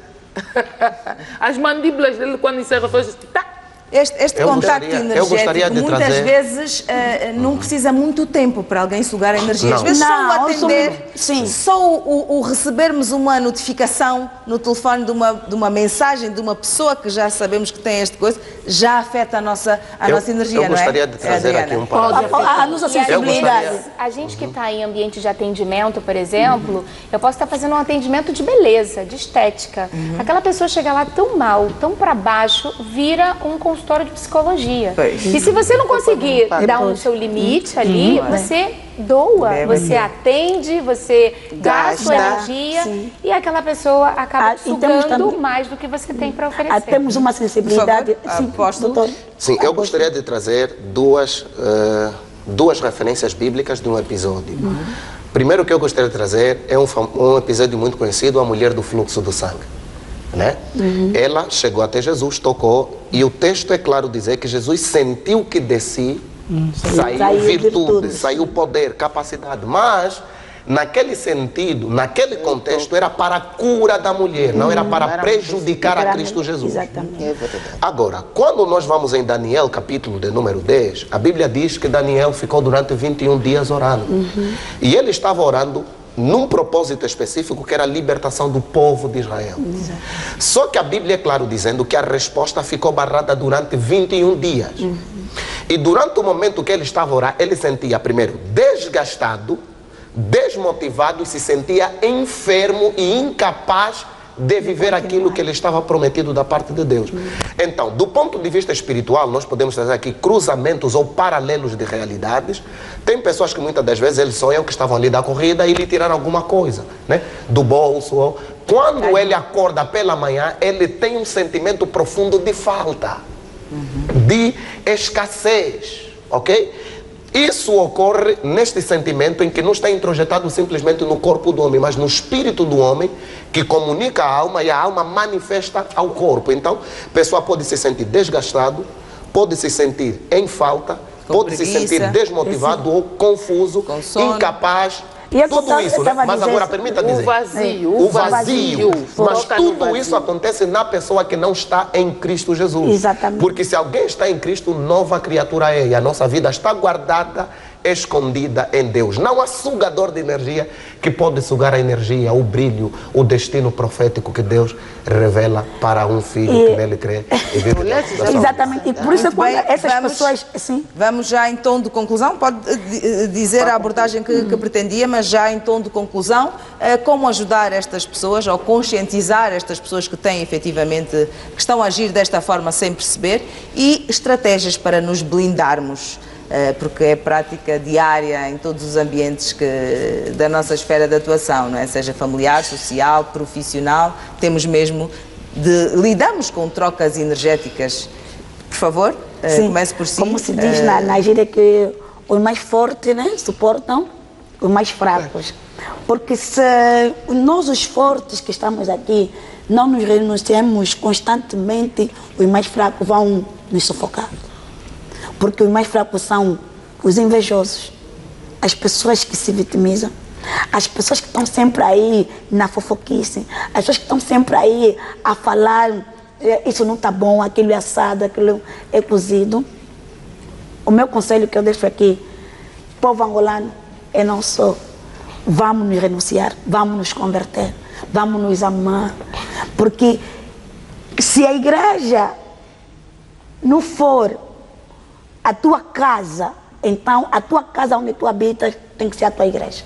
as mandíbulas dele, quando encerra, faz assim, tá. Este, este Eu contacto gostaria- eu gostaria energético de muitas trazer- vezes eh, não precisa muito tempo para alguém sugar a energia. Às Não. vezes só o Não, atender, só- sim. só o, o recebermos uma notificação no telefone de uma, de uma mensagem de uma pessoa que já sabemos que tem este coisa, já afeta a nossa, a Eu- nossa energia, eu não é? gostaria de trazer Adriana? aqui um paralelo. A, a nossa E às sensibilidade. vezes, a gente que está em ambiente de atendimento, por exemplo, eu posso estar fazendo um atendimento de beleza, de estética. Aquela pessoa chega lá tão mal, tão para baixo, vira um consultório de psicologia. Pois. E se você não conseguir Depois. dar o seu limite ali, você doa, Deve você ser. atende, você gasta sua Gasta. energia Sim. e aquela pessoa acaba Ah, e temos sugando também- mais do que você tem para Ah, oferecer. temos uma sensibilidade. Por favor, apóstolo. doutor. Sim, eu gostaria de trazer duas, eh, duas referências bíblicas de um episódio. Primeiro que eu gostaria de trazer é um, fam- um episódio muito conhecido, a mulher do fluxo do sangue. Né? Ela chegou até Jesus, tocou, e o texto é claro dizer que Jesus sentiu que de si saiu, Saiu virtude, virtude. saiu poder, capacidade, mas naquele sentido, naquele contexto, era para a cura da mulher, não era para prejudicar a Cristo Jesus. Exatamente. É verdade. Agora, quando nós vamos em Daniel, capítulo de número dez, a Bíblia diz que Daniel ficou durante vinte e um dias orando. E ele estava orando num propósito específico, que era a libertação do povo de Israel. Só que a Bíblia é claro dizendo que a resposta ficou barrada durante vinte e um dias. E durante o momento que ele estava orando, ele sentia, primeiro, desgastado, desmotivado e se sentia enfermo e incapaz de viver aquilo que ele estava prometido da parte de Deus. Então, do ponto de vista espiritual, nós podemos trazer aqui cruzamentos ou paralelos de realidades. Tem pessoas que muitas das vezes eles sonham que estavam ali da corrida e lhe tiraram alguma coisa, né? Do bolso. Ou... Quando ele acorda pela manhã, ele tem um sentimento profundo de falta, de escassez, ok? Isso ocorre neste sentimento em que não está introjetado simplesmente no corpo do homem, mas no espírito do homem, que comunica a alma e a alma manifesta ao corpo. Então, a pessoa pode se sentir desgastado, pode se sentir em falta, Com pode se preguiça, sentir desmotivado ou confuso, com sono. incapaz. E eu Tudo tava- isso, eu né? tava Mas dizendo- agora permita O dizer. vazio, O vazio. Mas Toca no tudo vazio. isso acontece na pessoa que não está em Cristo Jesus. Exatamente. Porque se alguém está em Cristo, nova criatura é. E a nossa vida está guardada, escondida em Deus. Não há sugador de energia que pode sugar a energia, o brilho, o destino profético que Deus revela para um filho E- que nele crê. E vive na salvação. Exatamente. E por isso, Muito quando bem, essas vamos- pessoas. Sim. Vamos já em tom de conclusão, pode eh, di- eh, dizer a abordagem que, que pretendia, mas já em tom de conclusão, eh, como ajudar estas pessoas ou conscientizar estas pessoas que têm efetivamente, que estão a agir desta forma sem perceber, e estratégias para nos blindarmos, eh, porque é prática diária em todos os ambientes que, da nossa esfera de atuação, não é? Seja familiar, social, profissional, temos mesmo de, lidamos com trocas energéticas. Por favor, eh, Sim. comece por si. Como se diz Eh, na, na gíria que os mais fortes, né, suportam os mais fracos. Porque se nós, os fortes que estamos aqui, não nos renunciamos constantemente, os mais fracos vão nos sufocar. Porque os mais fracos são os invejosos, as pessoas que se vitimizam, as pessoas que estão sempre aí na fofoquice, as pessoas que estão sempre aí a falar, isso não está bom, aquilo é assado, aquilo é cozido. O meu conselho que eu deixo aqui, povo angolano, é não só vamos nos renunciar, vamos nos converter, vamos nos amar, porque se a igreja não for a tua casa, então a tua casa onde tu habitas tem que ser a tua igreja.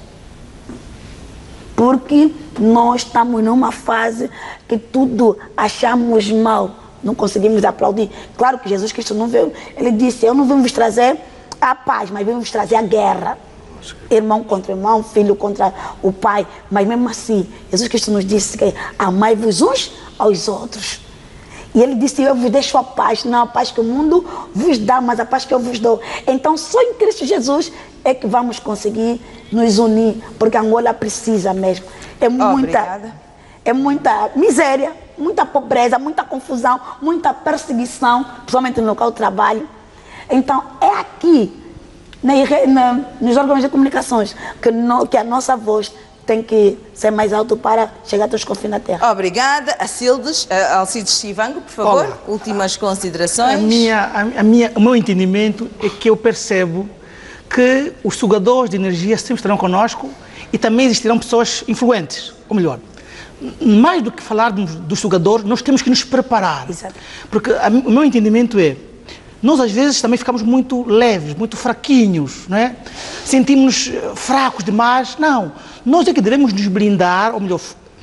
Porque nós estamos numa fase que tudo achamos mal, não conseguimos aplaudir. Claro que Jesus Cristo não veio, ele disse, eu não vim vos trazer a paz, mas vim vos trazer a guerra. Irmão contra irmão, filho contra o pai, mas mesmo assim, Jesus Cristo nos disse que amai-vos uns aos outros. E ele disse, eu vos deixo a paz, não a paz que o mundo vos dá, mas a paz que eu vos dou. Então, só em Cristo Jesus é que vamos conseguir nos unir, porque Angola precisa mesmo. É muita, Obrigada. é muita miséria, muita pobreza, muita confusão, muita perseguição, principalmente no local de trabalho. Então, é aqui, na, na, nos órgãos de comunicações, que, no, que a nossa voz tem que ser mais alto para chegar até os confins da terra. Obrigada. Acildes, uh, Alcides Chivango, por favor, Olá. últimas considerações. A minha, a, a minha, o meu entendimento é que eu percebo que os sugadores de energia sempre estarão conosco e também existirão pessoas influentes, ou melhor, mais do que falar dos, dos sugadores, nós temos que nos preparar. Exato. Porque a, o meu entendimento é, nós às vezes também ficamos muito leves, muito fraquinhos, não é? Sentimos-nos fracos demais. Não, nós é que devemos nos blindar, ou melhor,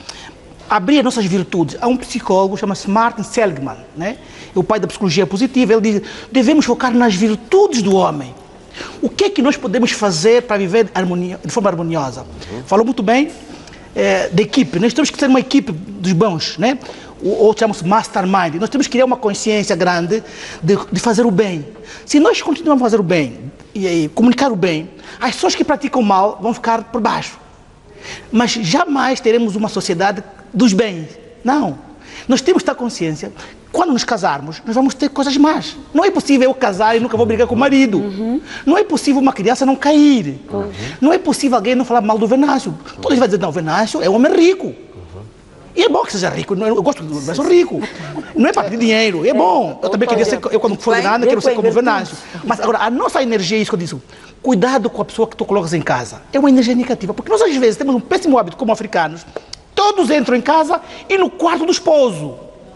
abrir as nossas virtudes. Há um psicólogo, chama-se Martin Seligman, né? É o pai da psicologia positiva. Ele diz, devemos focar nas virtudes do homem. O que é que nós podemos fazer para viver harmonia, de forma harmoniosa? Uhum. Falou muito bem é, da equipe. Nós temos que ser uma equipe dos bons, né? Ou chamamos mastermind. Nós temos que criar uma consciência grande de, de fazer o bem. Se nós continuarmos a fazer o bem e, e comunicar o bem, as pessoas que praticam o mal vão ficar por baixo. Mas jamais teremos uma sociedade dos bens. Não. Nós temos que ter consciência. Quando nos casarmos, nós vamos ter coisas más. Não é possível eu casar e nunca vou brigar com o marido. Uhum. Não é possível uma criança não cair. Uhum. Não é possível alguém não falar mal do Venâncio. Todos vão dizer, não, o Venâncio é um homem rico. E é bom que seja rico, eu gosto do Venâncio rico. Não é para pedir dinheiro, é bom. Eu também queria ser, eu quando for Venâncio, quero ser como o Venâncio. Mas agora, a nossa energia, é isso que eu disse, cuidado com a pessoa que tu colocas em casa. É uma energia negativa, porque nós às vezes temos um péssimo hábito como africanos, todos entram em casa e no quarto do esposo.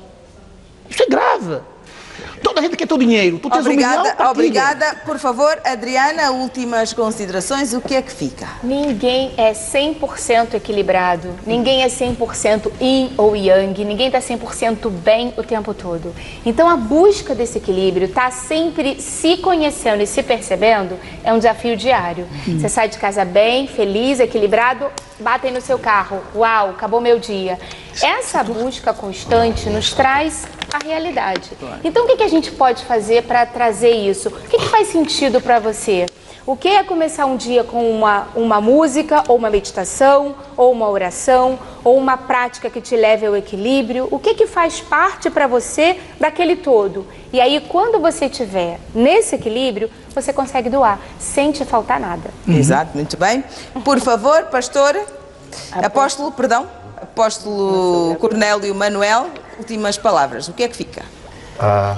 Isso é grave. Toda a gente quer teu dinheiro. Tu tens Obrigada, um milhão, partilha. Obrigada. Por favor, Adriana, últimas considerações. O que é que fica? Ninguém é cem por cento equilibrado. Ninguém é cem por cento yin ou yang. Ninguém está cem por cento bem o tempo todo. Então, a busca desse equilíbrio, tá sempre se conhecendo e se percebendo, é um desafio diário. Hum. Você sai de casa bem, feliz, equilibrado, batem no seu carro. Uau, acabou meu dia. Essa busca constante nos traz a realidade. Então, o que, que a gente pode fazer para trazer isso? O que, que faz sentido para você? O que é começar um dia com uma, uma música, ou uma meditação, ou uma oração, ou uma prática que te leve ao equilíbrio? O que, que faz parte para você daquele todo? E aí, quando você estiver nesse equilíbrio, você consegue doar, sem te faltar nada. Uhum. Exato, muito bem. Por favor, pastor, apóstolo, perdão, apóstolo Cornélio Manuel, últimas palavras. O que é que fica? Ah,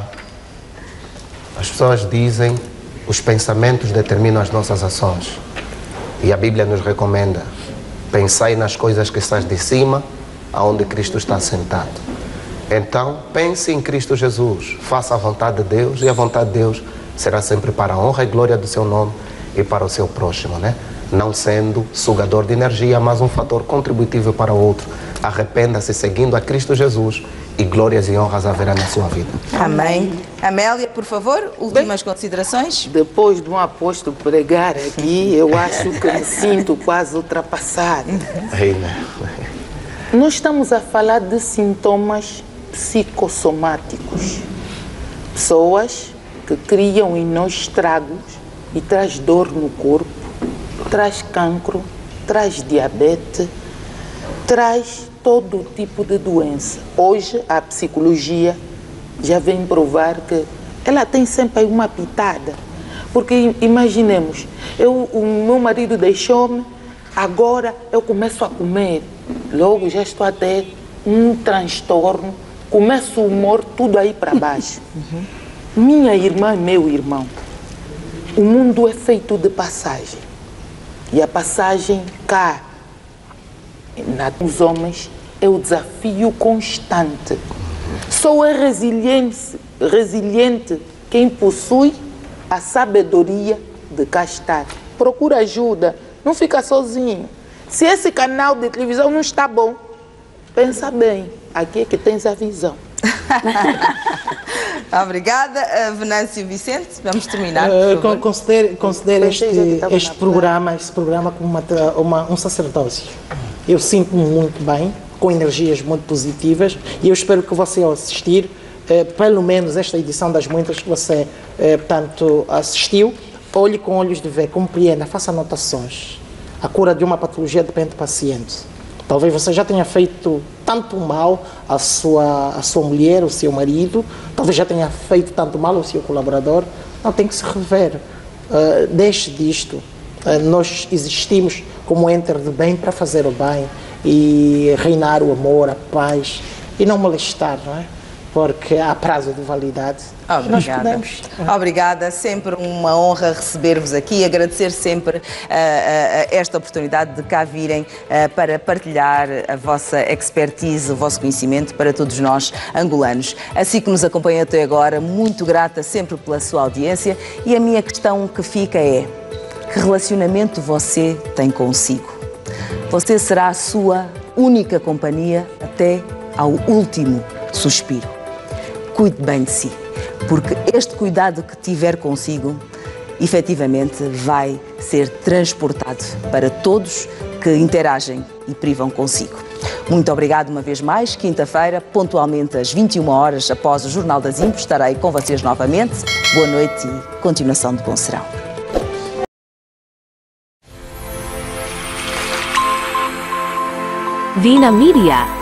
as pessoas dizem os pensamentos determinam as nossas ações. E a Bíblia nos recomenda: pensai nas coisas que estás de cima, aonde Cristo está sentado. Então, pense em Cristo Jesus, faça a vontade de Deus, e a vontade de Deus será sempre para a honra e glória do seu nome e para o seu próximo, né? Não sendo sugador de energia, mas um fator contributivo para o outro. Arrependa-se seguindo a Cristo Jesus e glórias e honras haverá na sua vida. Amém. Amélia, por favor, últimas Bem, considerações. Depois de um apóstolo pregar aqui, eu acho que me sinto quase ultrapassado. Nós estamos a falar de sintomas psicossomáticos. Pessoas que criam em nós estragos e traz dor no corpo, traz cancro, traz diabetes, traz todo tipo de doença. Hoje a psicologia já vem provar que ela tem sempre uma pitada. Porque imaginemos, eu, o meu marido deixou-me, agora eu começo a comer, logo já estou a ter um transtorno, começo o humor tudo aí para baixo. Uhum. Minha irmã e meu irmão, o mundo é feito de passagem. E a passagem cá, nos homens, é o desafio constante. Só é resiliente, resiliente quem possui a sabedoria de cá estar. Procura ajuda, não fica sozinho. Se esse canal de televisão não está bom, pensa bem, aqui é que tens a visão. Obrigada, Venâncio Vicente. Vamos terminar. Uh, considero considero este, este, programa, este programa como uma, uma, um sacerdócio. Eu sinto-me muito bem, com energias muito positivas, e eu espero que você, ao assistir, eh, pelo menos esta edição das muitas que você, eh, portanto, assistiu, olhe com olhos de ver, compreenda, faça anotações. A cura de uma patologia depende do paciente. Talvez você já tenha feito tanto mal à sua, à sua mulher, ao seu marido, talvez já tenha feito tanto mal ao seu colaborador. Não, tem que se rever. Uh, deixe disto. Uh, nós existimos como enter de bem para fazer o bem e reinar o amor, a paz e não molestar, não é? Porque há prazo de validade. Obrigada. Nós podemos. Obrigada, sempre uma honra receber-vos aqui e agradecer sempre uh, uh, esta oportunidade de cá virem uh, para partilhar a vossa expertise, o vosso conhecimento para todos nós angolanos. Assim que nos acompanha até agora, muito grata sempre pela sua audiência, e a minha questão que fica é: que relacionamento você tem consigo? Você será a sua única companhia até ao último suspiro. Cuide bem de si, porque este cuidado que tiver consigo, efetivamente, vai ser transportado para todos que interagem e privam consigo. Muito obrigado uma vez mais. Quinta-feira, pontualmente às vinte e uma horas, após o Jornal das Impo, estarei com vocês novamente. Boa noite e continuação de bom serão. Vina Media.